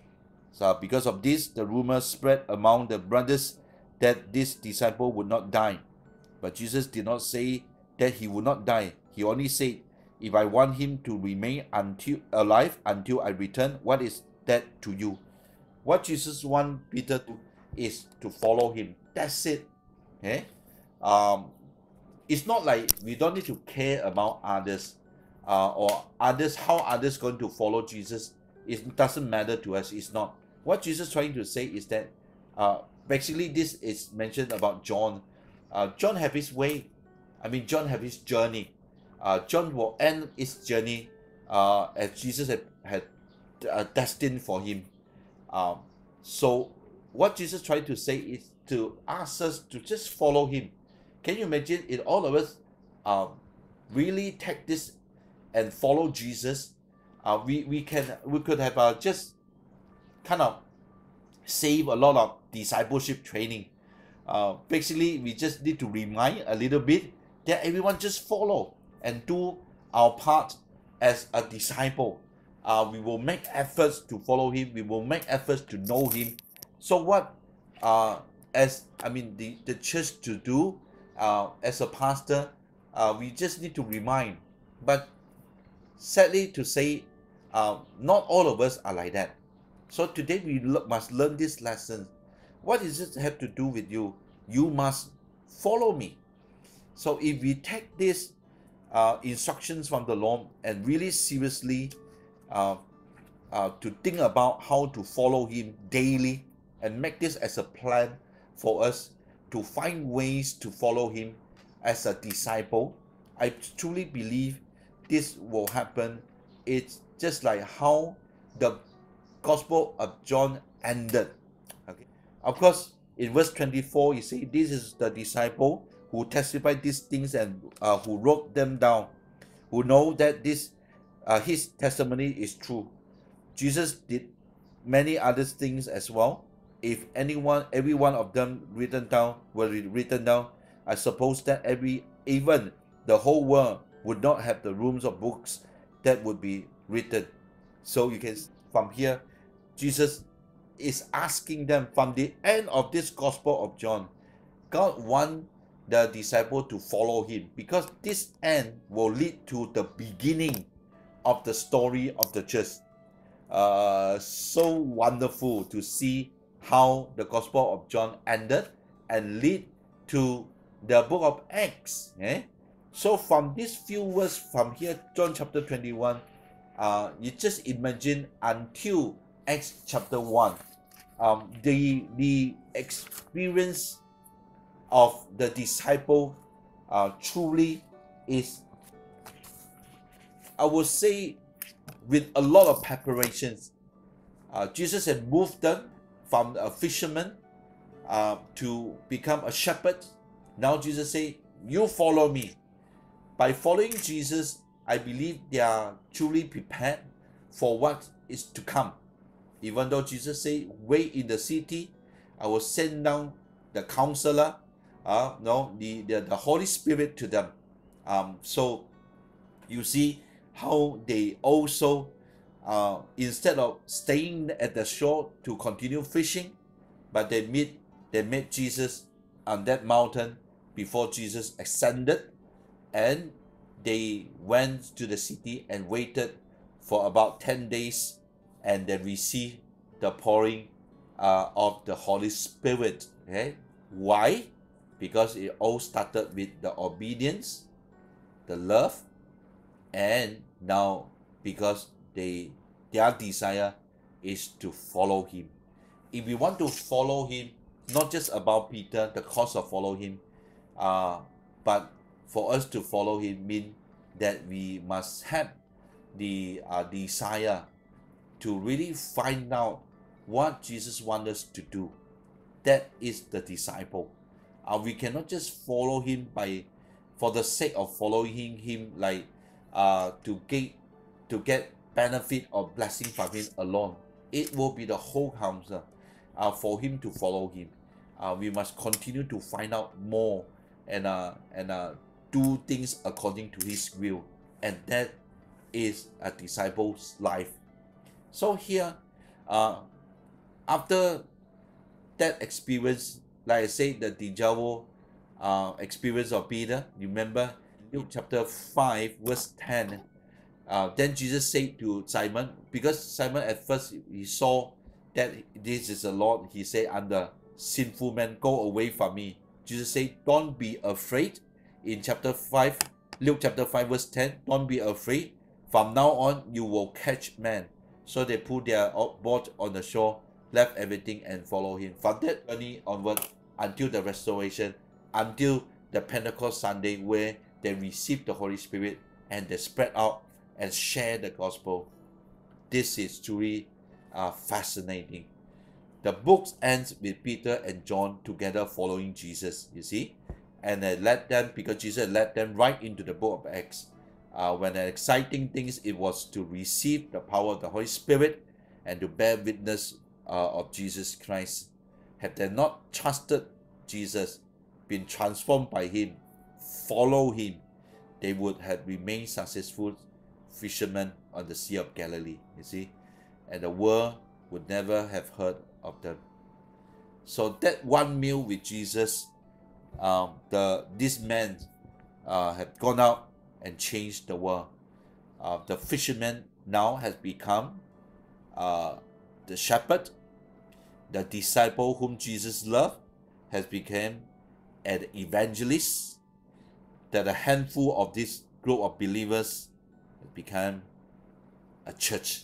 So because of this, the rumor spread among the brothers that this disciple would not die. But Jesus did not say that he would not die. He only said, if I want him to remain until alive until I return, what is that to you? What Jesus wants Peter to is to follow him. That's it. Okay? Um, it's not like we don't need to care about others uh, or others, how others going to follow Jesus. It doesn't matter to us. It's not. What Jesus is trying to say is that uh, basically this is mentioned about John. Uh, John had his way. I mean, John have his journey. Uh, John will end his journey uh, as Jesus had, had uh, destined for him. Um, so what Jesus tried to say is to ask us to just follow him. Can you imagine if all of us um, really take this and follow Jesus? Uh, we, we can we could have uh, just kind of save a lot of discipleship training. Uh, basically, we just need to remind a little bit that everyone just follow and do our part as a disciple. Uh, we will make efforts to follow him. We will make efforts to know him. So what, uh, as I mean, the, the church to do, uh, as a pastor, uh, we just need to remind. But sadly to say, uh, not all of us are like that. So today we must learn this lesson. What does it have to do with you? You must follow me. So if we take these uh, instructions from the Lord and really seriously uh, uh, to think about how to follow him daily and make this as a plan for us to find ways to follow him as a disciple, I truly believe this will happen. It's just like how the Gospel of John ended. Okay. Of course, in verse twenty-four, he says, this is the disciple who testified these things and uh, who wrote them down, who know that this uh, his testimony is true. Jesus did many other things as well. If anyone, every one of them written down were written down, I suppose that every, even the whole world would not have the rooms of books that would be written. So you can, from here, Jesus is asking them from the end of this Gospel of John, God wants the disciple to follow him, because this end will lead to the beginning of the story of the church. Uh, so wonderful to see how the Gospel of John ended and lead to the book of Acts. Eh? So from these few words from here, John chapter twenty-one, uh, you just imagine until Acts chapter one, um, the, the experience of the disciple uh, truly is, I would say, with a lot of preparations. Uh, Jesus had moved them from a fisherman uh, to become a shepherd. Now Jesus said, you follow me. By following Jesus, I believe they are truly prepared for what is to come. Even though Jesus said, wait in the city, I will send down the counselor, uh, no, the, the, the Holy Spirit to them. Um, so you see how they also, uh, instead of staying at the shore to continue fishing, but they meet, they met Jesus on that mountain before Jesus ascended, and they went to the city and waited for about ten days, and they received the pouring uh, of the Holy Spirit. Okay? Why? Because it all started with the obedience, the love, and now because they their desire is to follow him. If we want to follow him, not just about Peter, the cost of follow him, uh, but for us to follow him means that we must have the uh, desire to really find out what Jesus wants us to do. That is the disciple. Uh, we cannot just follow him by, for the sake of following him, like uh, to get to get benefit or blessing from him alone. It will be the whole counsel uh, for him to follow him. Uh, we must continue to find out more and uh, and uh, do things according to his will, and that is a disciple's life. So here, uh, after that experience, like I said, the deja-vu uh, experience of Peter, remember Luke chapter five verse ten, uh, then Jesus said to Simon, because Simon at first he saw that this is the Lord, he said, I'm the sinful man, go away from me. Jesus said, don't be afraid. In chapter five, Luke chapter five verse ten, don't be afraid. From now on, you will catch men. So they put their boat on the shore, left everything and follow him. From that journey onward until the restoration, until the Pentecost Sunday where they received the Holy Spirit and they spread out and share the gospel. This is truly uh, fascinating. The book ends with Peter and John together following Jesus, you see, and they led them, because Jesus led them right into the book of Acts. Uh, when the exciting things, it was to receive the power of the Holy Spirit and to bear witness uh, of Jesus Christ. Had they not trusted Jesus, been transformed by him, follow him, they would have remained successful fishermen on the Sea of Galilee, you see, and the world would never have heard of them. So that one meal with Jesus, um, the this man uh, had gone out and changed the world. Uh, the fisherman now has become uh, the shepherd. The disciple whom Jesus loved has become an evangelist. That a handful of this group of believers has become a church.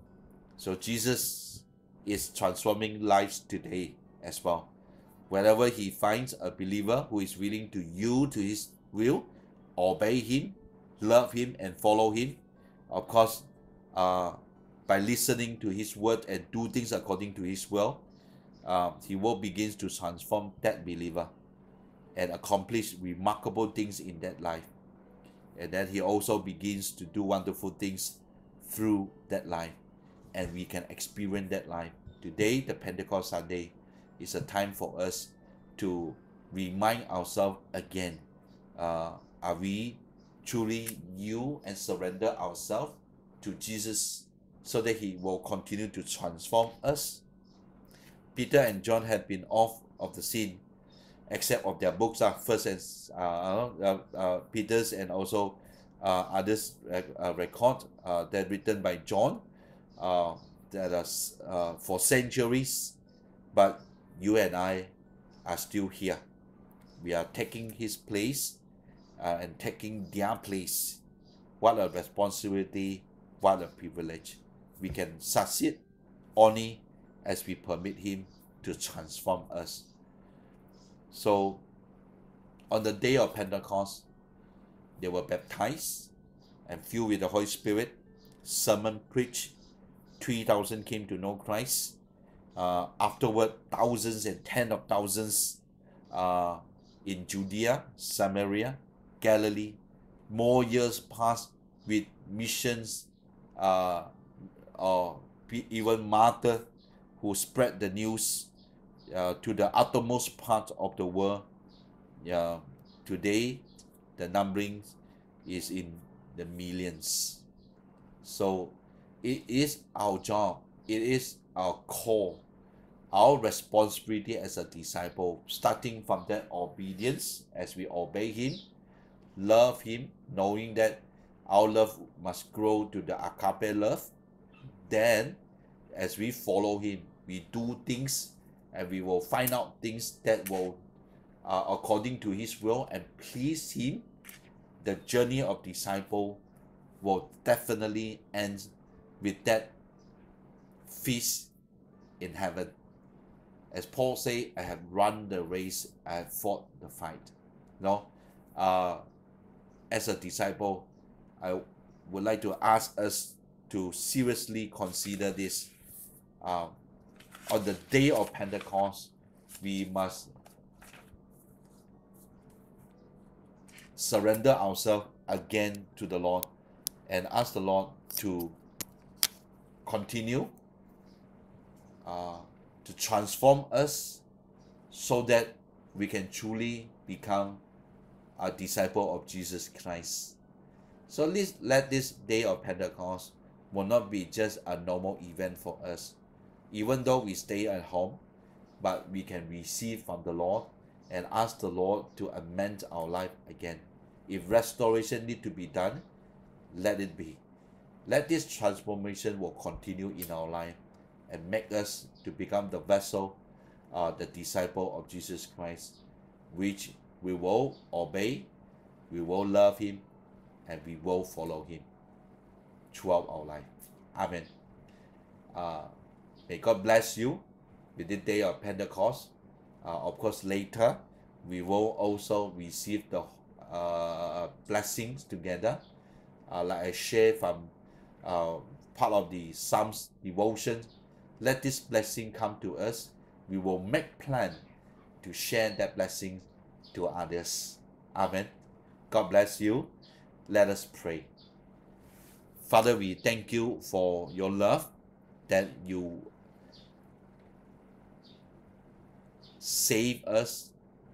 So Jesus is transforming lives today as well. Wherever he finds a believer who is willing to yield to his will, obey him, love him, and follow him, of course, uh, by listening to his word and do things according to his will, uh, he will begin to transform that believer and accomplish remarkable things in that life. And then he also begins to do wonderful things through that life. And we can experience that life. Today, the Pentecost Sunday, is a time for us to remind ourselves again, uh, are we truly new and surrender ourselves to Jesus so that he will continue to transform us? Peter and John had been off of the scene, except of their books, uh, first and uh, uh, uh, Peter's and also uh, others uh, record uh, that written by John uh, that are uh, for centuries, but you and I are still here. We are taking his place uh, and taking their place. What a responsibility, what a privilege. We can succeed only as we permit him to transform us. So, on the day of Pentecost, they were baptized and filled with the Holy Spirit. Sermon preached. three thousand came to know Christ. Uh, afterward, thousands and tens of thousands uh, in Judea, Samaria, Galilee. More years passed with missions, uh, or even Martha, who spread the news uh, to the uttermost part of the world. Yeah, today, the numbering is in the millions. So it is our job, it is our call, our responsibility as a disciple, starting from that obedience as we obey him, love him, knowing that our love must grow to the agape love. Then, as we follow him, we do things and we will find out things that will, uh, according to his will and please him. The journey of disciple will definitely end with that feast in heaven. As Paul said, I have run the race, I have fought the fight. You know, uh, as a disciple, I would like to ask us to seriously consider this. Uh, on the day of Pentecost, we must surrender ourselves again to the Lord and ask the Lord to continue uh, to transform us so that we can truly become a disciple of Jesus Christ. So let's let this day of Pentecost will not be just a normal event for us. Even though we stay at home, but we can receive from the Lord and ask the Lord to amend our life again. If restoration need to be done, let it be. Let this transformation will continue in our life and make us to become the vessel, uh, the disciple of Jesus Christ, which we will obey, we will love him, and we will follow him throughout our life. Amen. Uh, may God bless you with the day of Pentecost. Uh, of course, later we will also receive the uh, blessings together. Uh, like I share from uh, part of the Psalms devotion, let this blessing come to us. We will make plan to share that blessing to others. Amen. God bless you. Let us pray. Father, we thank you for your love, that you save us.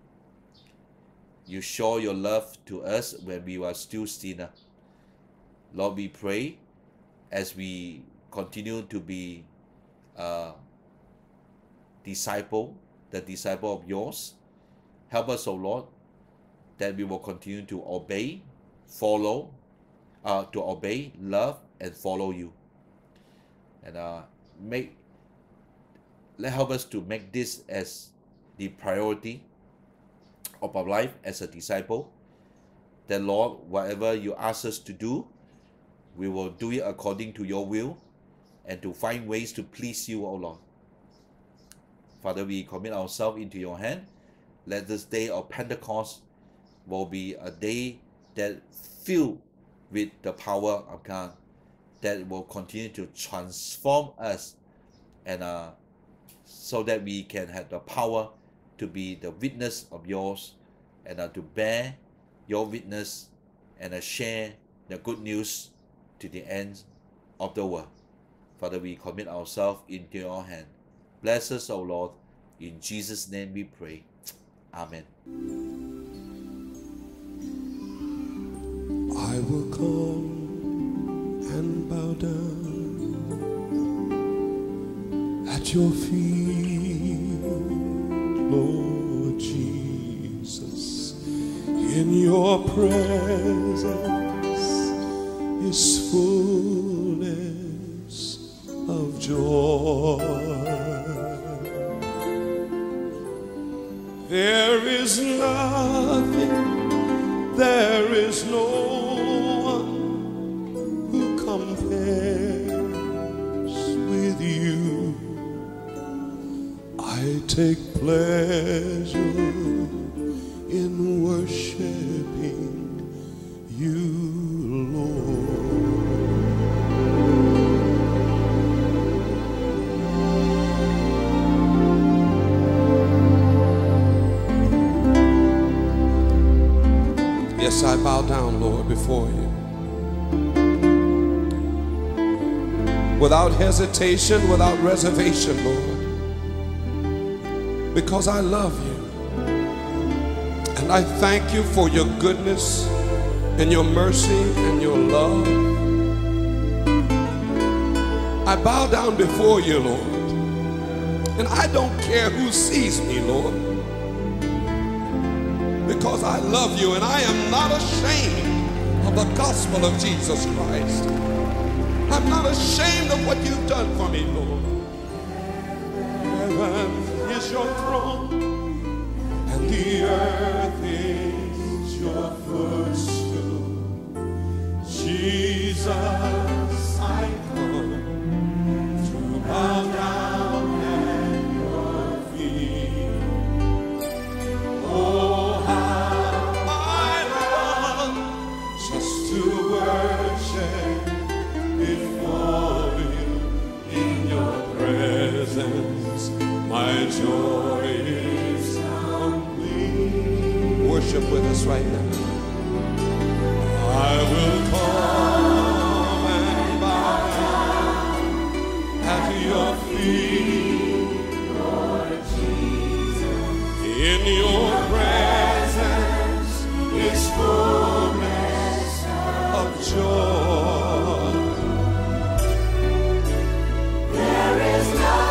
You show your love to us when we were still sinners. Lord, we pray as we continue to be a disciple, the disciple of yours. Help us, O Lord, that we will continue to obey, follow, uh, to obey, love, and follow you. And uh, make, let help us to make this as the priority of our life as a disciple. That Lord, whatever you ask us to do, we will do it according to your will, and to find ways to please you, O Lord. Father, we commit ourselves into your hand. Let this day of Pentecost will be a day that filled with the power of God, that will continue to transform us, and uh, so that we can have the power to be the witness of yours, and uh, to bear your witness, and uh, share the good news to the ends of the world. Father, we commit ourselves into your hand. Bless us, O Lord. In Jesus' name we pray. Amen. I will come and bow down at your feet, Lord Jesus. In your presence is fullness of joy. There is nothing, there is no one who compares with you. I take pleasure in worshiping you, Lord. Yes, I bow down, Lord, before you. Without hesitation, without reservation, Lord. Because I love you. And I thank you for your goodness and your mercy and your love. I bow down before you, Lord. And I don't care who sees me, Lord. Because I love you, and I am not ashamed of the gospel of Jesus Christ. I'm not ashamed of what you've done for me, Lord. Heaven is your throne, and the earth is your footstool. Jesus, I come to bow down at your feet. Oh, my joy is complete. Worship with us right now. I will come and bow at your feet, Lord Jesus. In your presence is fullness of joy. There is nothing.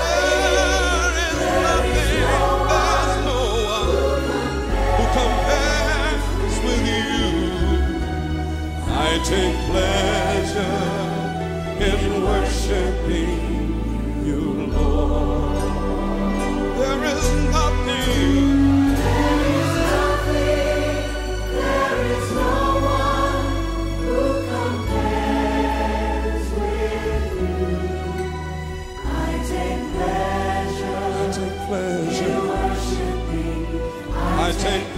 I take pleasure in worshiping you, Lord. There is nothing, there is nothing, there is no one who compares with you. I take pleasure, I take pleasure in worshiping. I take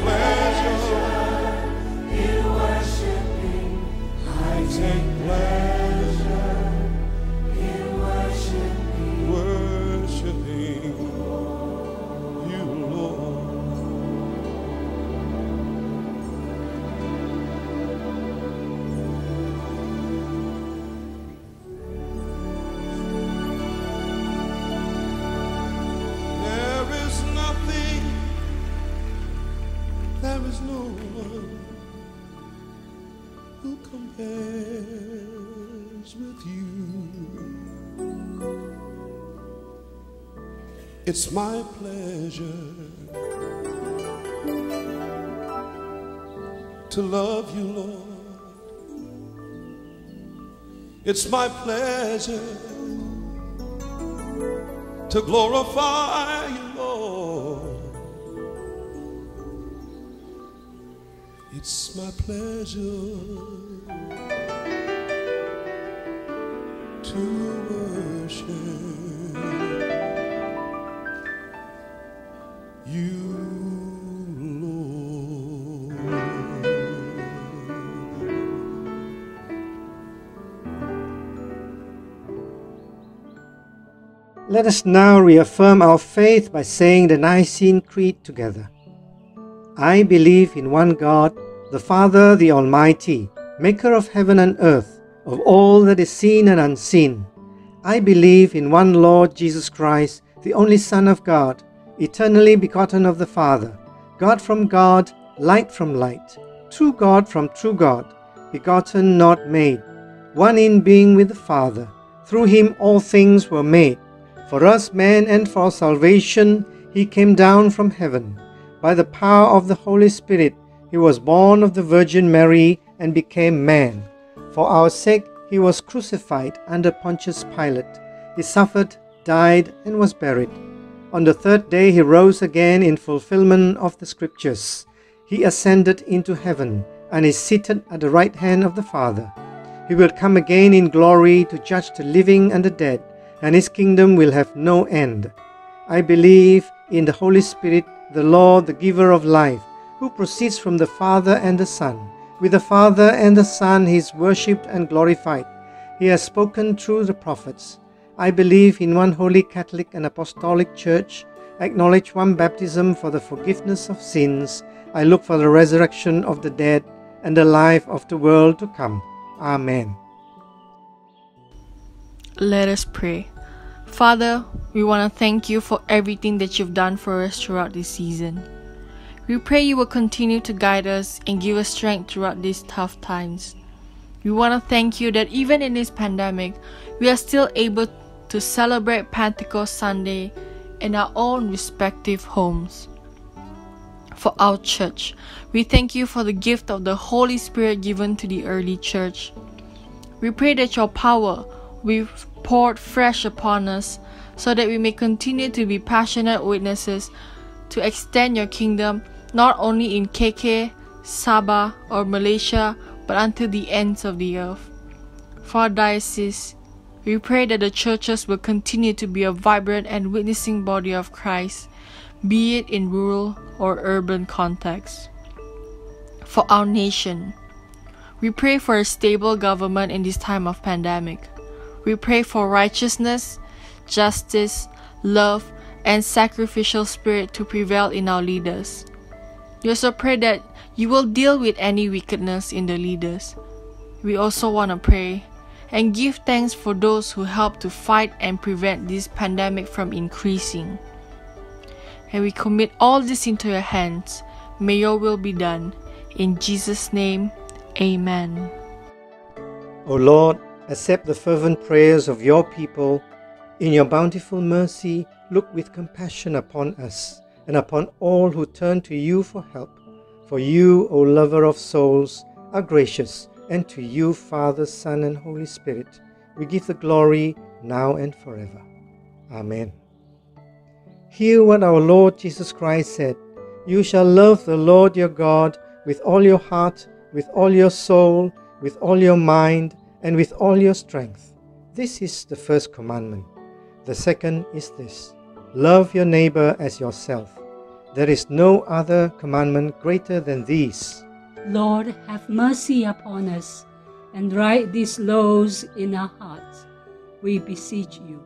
Who compares with you? It's my pleasure to love you, Lord. It's my pleasure to glorify you, Lord. It's my pleasure to worship you, Lord. Let us now reaffirm our faith by saying the Nicene Creed together. I believe in one God, the Father, the Almighty, maker of heaven and earth, of all that is seen and unseen. I believe in one Lord Jesus Christ, the only Son of God, eternally begotten of the Father, God from God, light from light, true God from true God, begotten, not made, one in being with the Father. Through him all things were made. For us men and for salvation he came down from heaven. By the power of the Holy Spirit he was born of the Virgin Mary and became man. For our sake he was crucified under Pontius Pilate. He suffered, died, and was buried. On the third day he rose again in fulfillment of the Scriptures. He ascended into heaven and is seated at the right hand of the Father. He will come again in glory to judge the living and the dead, and his kingdom will have no end. I believe in the Holy Spirit, the Lord, the giver of life, who proceeds from the Father and the Son. With the Father and the Son he is worshipped and glorified. He has spoken through the prophets. I believe in one holy Catholic and Apostolic Church, acknowledge one baptism for the forgiveness of sins. I look for the resurrection of the dead and the life of the world to come. Amen. Let us pray. Father, we want to thank you for everything that you've done for us throughout this season. We pray you will continue to guide us and give us strength throughout these tough times. We want to thank you that even in this pandemic, we are still able to celebrate Pentecost Sunday in our own respective homes. For our church, we thank you for the gift of the Holy Spirit given to the early church. We pray that your power will be poured fresh upon us so that we may continue to be passionate witnesses to extend your kingdom not only in K K, Sabah, or Malaysia, but until the ends of the earth. For our diocese, we pray that the churches will continue to be a vibrant and witnessing body of Christ, be it in rural or urban contexts. For our nation, we pray for a stable government in this time of pandemic. We pray for righteousness, justice, love, and sacrificial spirit to prevail in our leaders. We also pray that you will deal with any wickedness in the leaders. We also want to pray and give thanks for those who help to fight and prevent this pandemic from increasing. And we commit all this into your hands. May your will be done. In Jesus' name, amen. O Lord, accept the fervent prayers of your people. In your bountiful mercy, look with compassion upon us and upon all who turn to you for help. For you, O lover of souls, are gracious, and to you, Father, Son, and Holy Spirit, we give the glory now and forever. Amen. Hear what our Lord Jesus Christ said. You shall love the Lord your God with all your heart, with all your soul, with all your mind, and with all your strength. This is the first commandment. The second is this: love your neighbor as yourself. There is no other commandment greater than these. Lord, have mercy upon us, and write these laws in our hearts, we beseech you.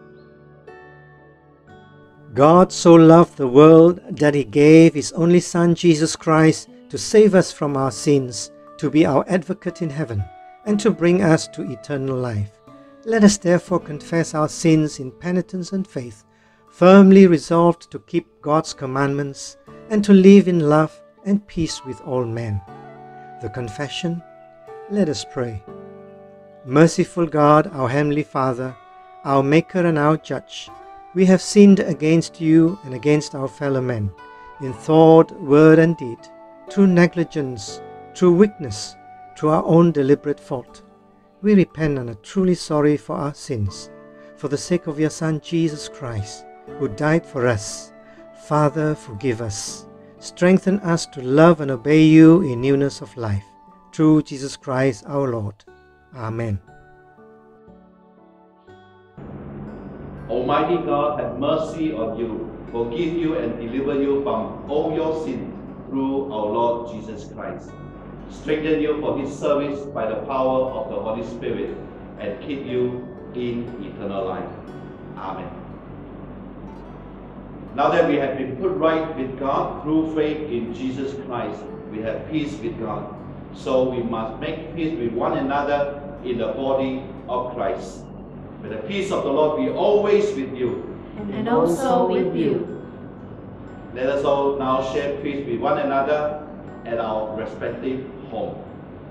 God so loved the world that he gave his only Son, Jesus Christ, to save us from our sins, to be our advocate in heaven, and to bring us to eternal life. Let us therefore confess our sins in penitence and faith, firmly resolved to keep God's commandments and to live in love and peace with all men. The confession: Let us pray. Merciful God, our Heavenly Father, our Maker and our Judge, we have sinned against you and against our fellow men, in thought, word and deed, through negligence, through weakness, through our own deliberate fault. We repent and are truly sorry for our sins, for the sake of your Son Jesus Christ, who died for us. Father, forgive us. Strengthen us to love and obey you in newness of life. Through Jesus Christ our Lord. Amen. Almighty God, have mercy on you, forgive you and deliver you from all your sins through our Lord Jesus Christ. Strengthen you for his service by the power of the Holy Spirit and keep you in eternal life. Amen. Now that we have been put right with God through faith in Jesus Christ, we have peace with God. So we must make peace with one another in the body of Christ. May the peace of the Lord be always with you. And also with you. Let us all now share peace with one another at our respective home.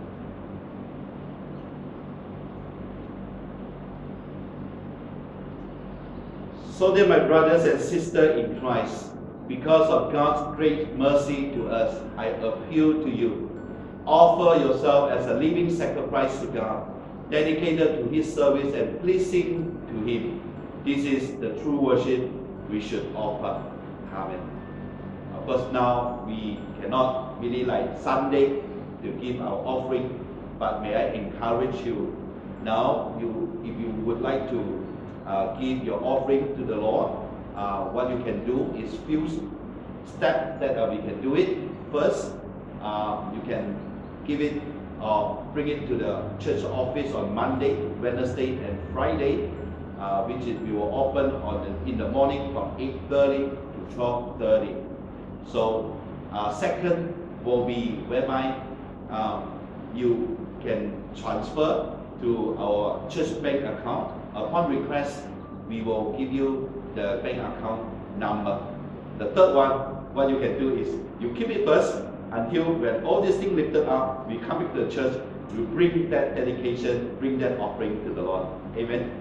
So dear my brothers and sisters in Christ, because of God's great mercy to us, I appeal to you. Offer yourself as a living sacrifice to God, dedicated to his service and pleasing to him. This is the true worship we should offer. Amen. Of course, now we cannot really like Sunday to give our offering, but may I encourage you now, you, if you would like to uh, give your offering to the Lord, uh, what you can do is few steps that uh, we can do it. First, uh, you can give it or uh, bring it to the church office on Monday, Wednesday, and Friday, uh, which is we will open on the, in the morning from eight thirty to twelve thirty. So, uh, second will be whereby um, you can transfer to our church bank account. Upon request, we will give you the bank account number. The third one, what you can do is you keep it first until when all these things lifted up, we come into the church, we bring that dedication, bring that offering to the Lord. Amen.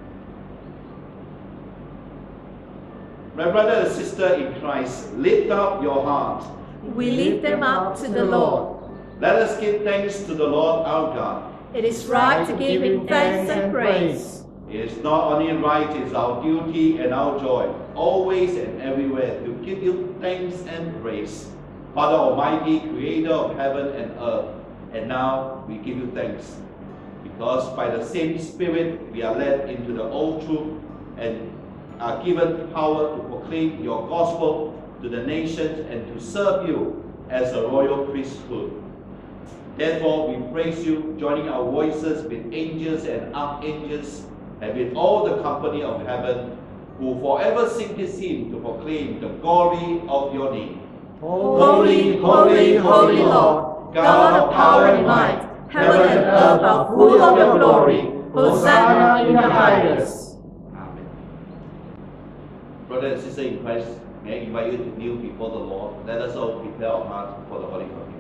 My brother and sister in Christ, lift up your heart. We lift them up to the Lord. Let us give thanks to the Lord our God. It is right to give him thanks and praise. It is not only right, it is our duty and our joy, always and everywhere, to give you thanks and praise. Father Almighty, creator of heaven and earth, and now we give you thanks, because by the same Spirit we are led into the old truth and are given power to proclaim your gospel to the nations and to serve you as a royal priesthood. Therefore we praise you, joining our voices with angels and archangels and with all the company of heaven, who forever sing this hymn to proclaim the glory of your name. Holy, holy, holy Lord, God of power and might, heaven and earth are full of your glory. Hosanna in the highest. Amen. Brother and sister in Christ, may I invite you to kneel before the Lord. Let us all prepare our hearts for the Holy Communion.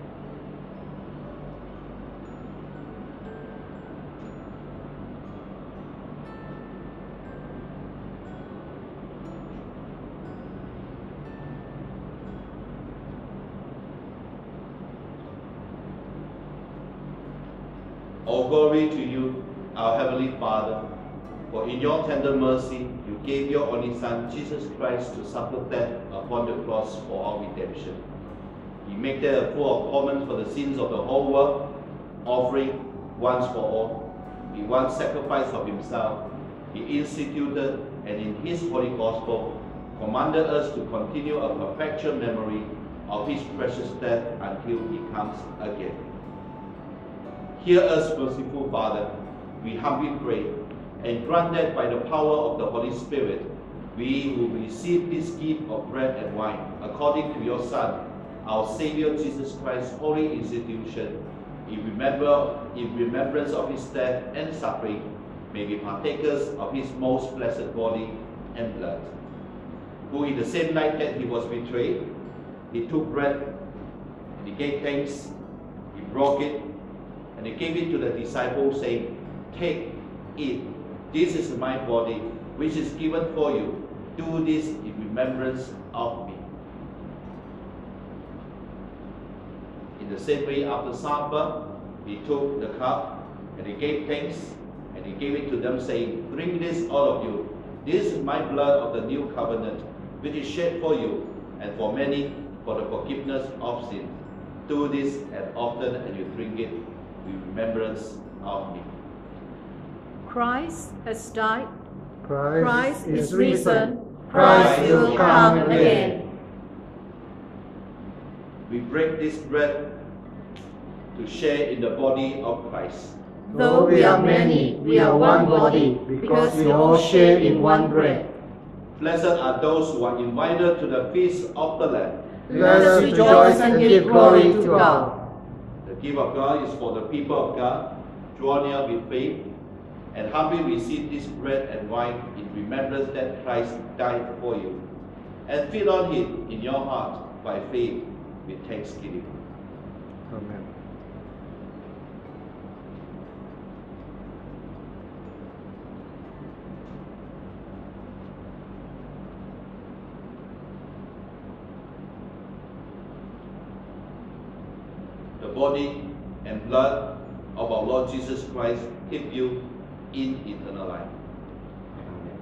All glory to you, our Heavenly Father, for in your tender mercy, you gave your only Son, Jesus Christ, to suffer death upon the cross for our redemption. He made there a full atonement for the sins of the whole world, offering once for all. He once sacrificed of himself. He instituted and in his holy gospel commanded us to continue a perpetual memory of his precious death until he comes again. Hear us, merciful Father, we humbly pray, and grant that by the power of the Holy Spirit, we will receive this gift of bread and wine, according to your Son, our Savior Jesus Christ's holy institution, in, remember, in remembrance of his death and suffering, may be partakers of his most blessed body and blood. Who in the same night that he was betrayed, he took bread, and he gave thanks, he broke it, And he gave it to the disciples, saying, "Take, eat. This is my body, which is given for you. Do this in remembrance of me." In the same way, after supper, he took the cup, and he gave thanks, and he gave it to them, saying, "Drink this, all of you. This is my blood of the new covenant, which is shed for you and for many for the forgiveness of sins. Do this as often as you drink it in remembrance of me." Christ has died. Christ, Christ is is risen. Christ will come again. We break this bread to share in the body of Christ. Though we are many, we are one body, because we all share in one bread. Blessed are those who are invited to the feast of the Lamb. Let us rejoice and give glory to God. The gift of God is for the people of God. Draw near with faith and humbly receive this bread and wine in remembrance that Christ died for you. And feed on it in your heart by faith with thanksgiving. Amen. The body and blood of our Lord Jesus Christ keep you in eternal life. Amen.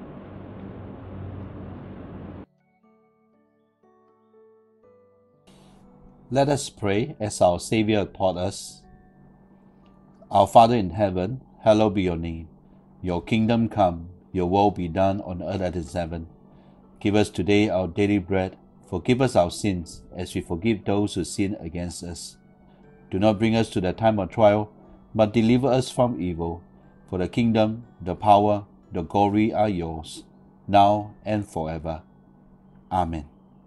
Let us pray as our Savior taught us. Our Father in heaven, hallowed be your name. Your kingdom come, your will be done on earth as it is in heaven. Give us today our daily bread. Forgive us our sins, as we forgive those who sin against us. Do not bring us to the time of trial, but deliver us from evil. For the kingdom, the power, the glory are yours, now and forever. Amen.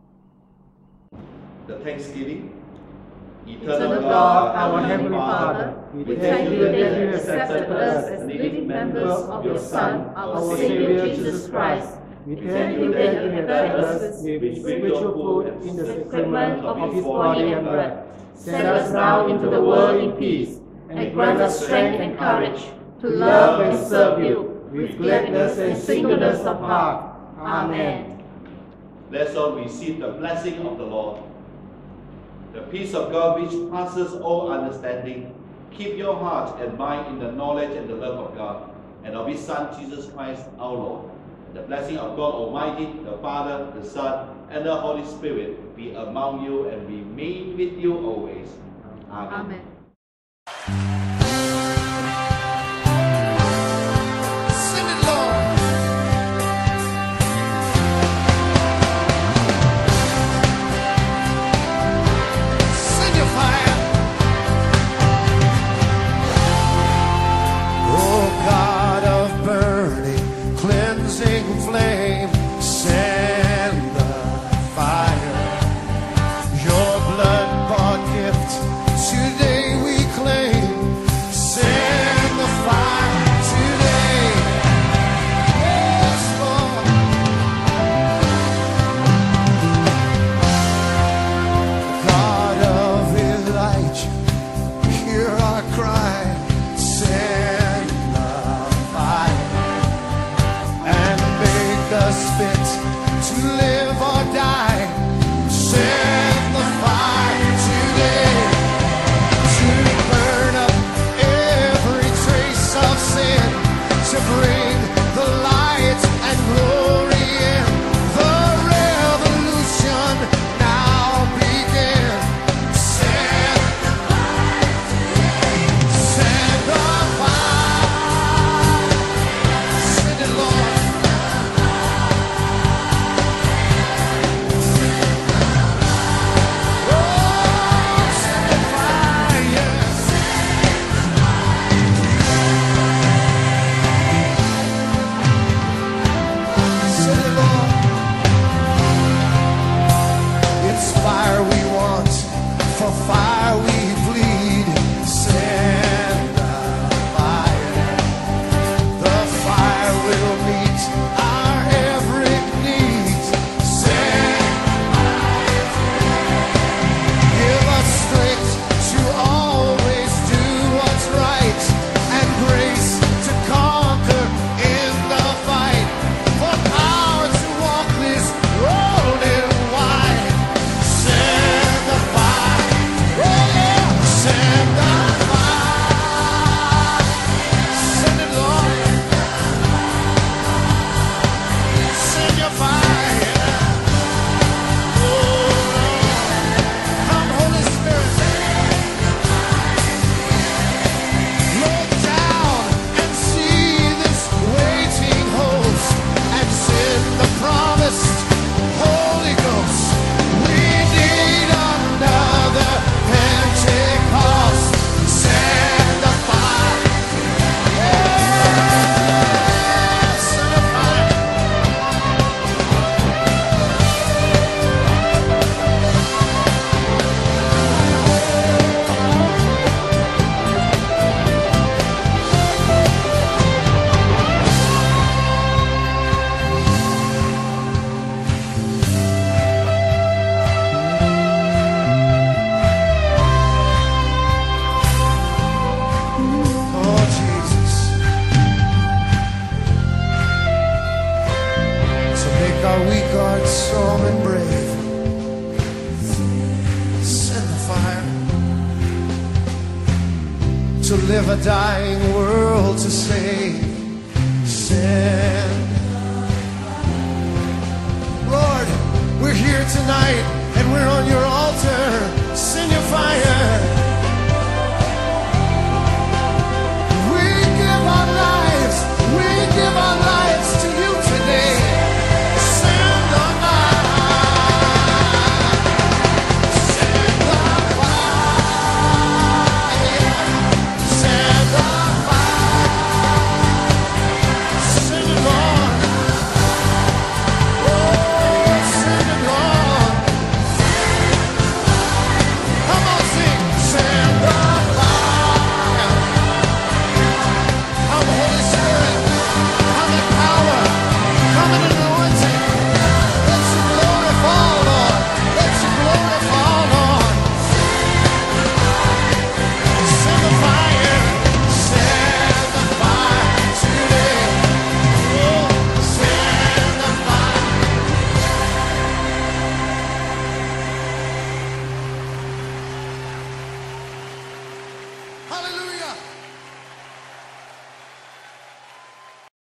The thanksgiving. Eternal, Eternal God, our Heavenly Father, we thank you that you accepted us as living members of your Son, our Savior Jesus Christ. We thank you that you have fed us with spiritual food in the sacrament of His body and blood. Send us now into the world in peace, and grant us strength and courage to love and serve you with gladness and singleness of heart. Amen. Let's all receive the blessing of the Lord. The peace of God which passes all understanding, keep your heart and mind in the knowledge and the love of God and of His Son Jesus Christ our Lord. And the blessing of God Almighty, the Father, the Son, and the Holy Spirit be among you and remain with you always. Amen. Amen. to live a dying world to save. Send. Lord, we're here tonight and we're on your altar. Send your fire.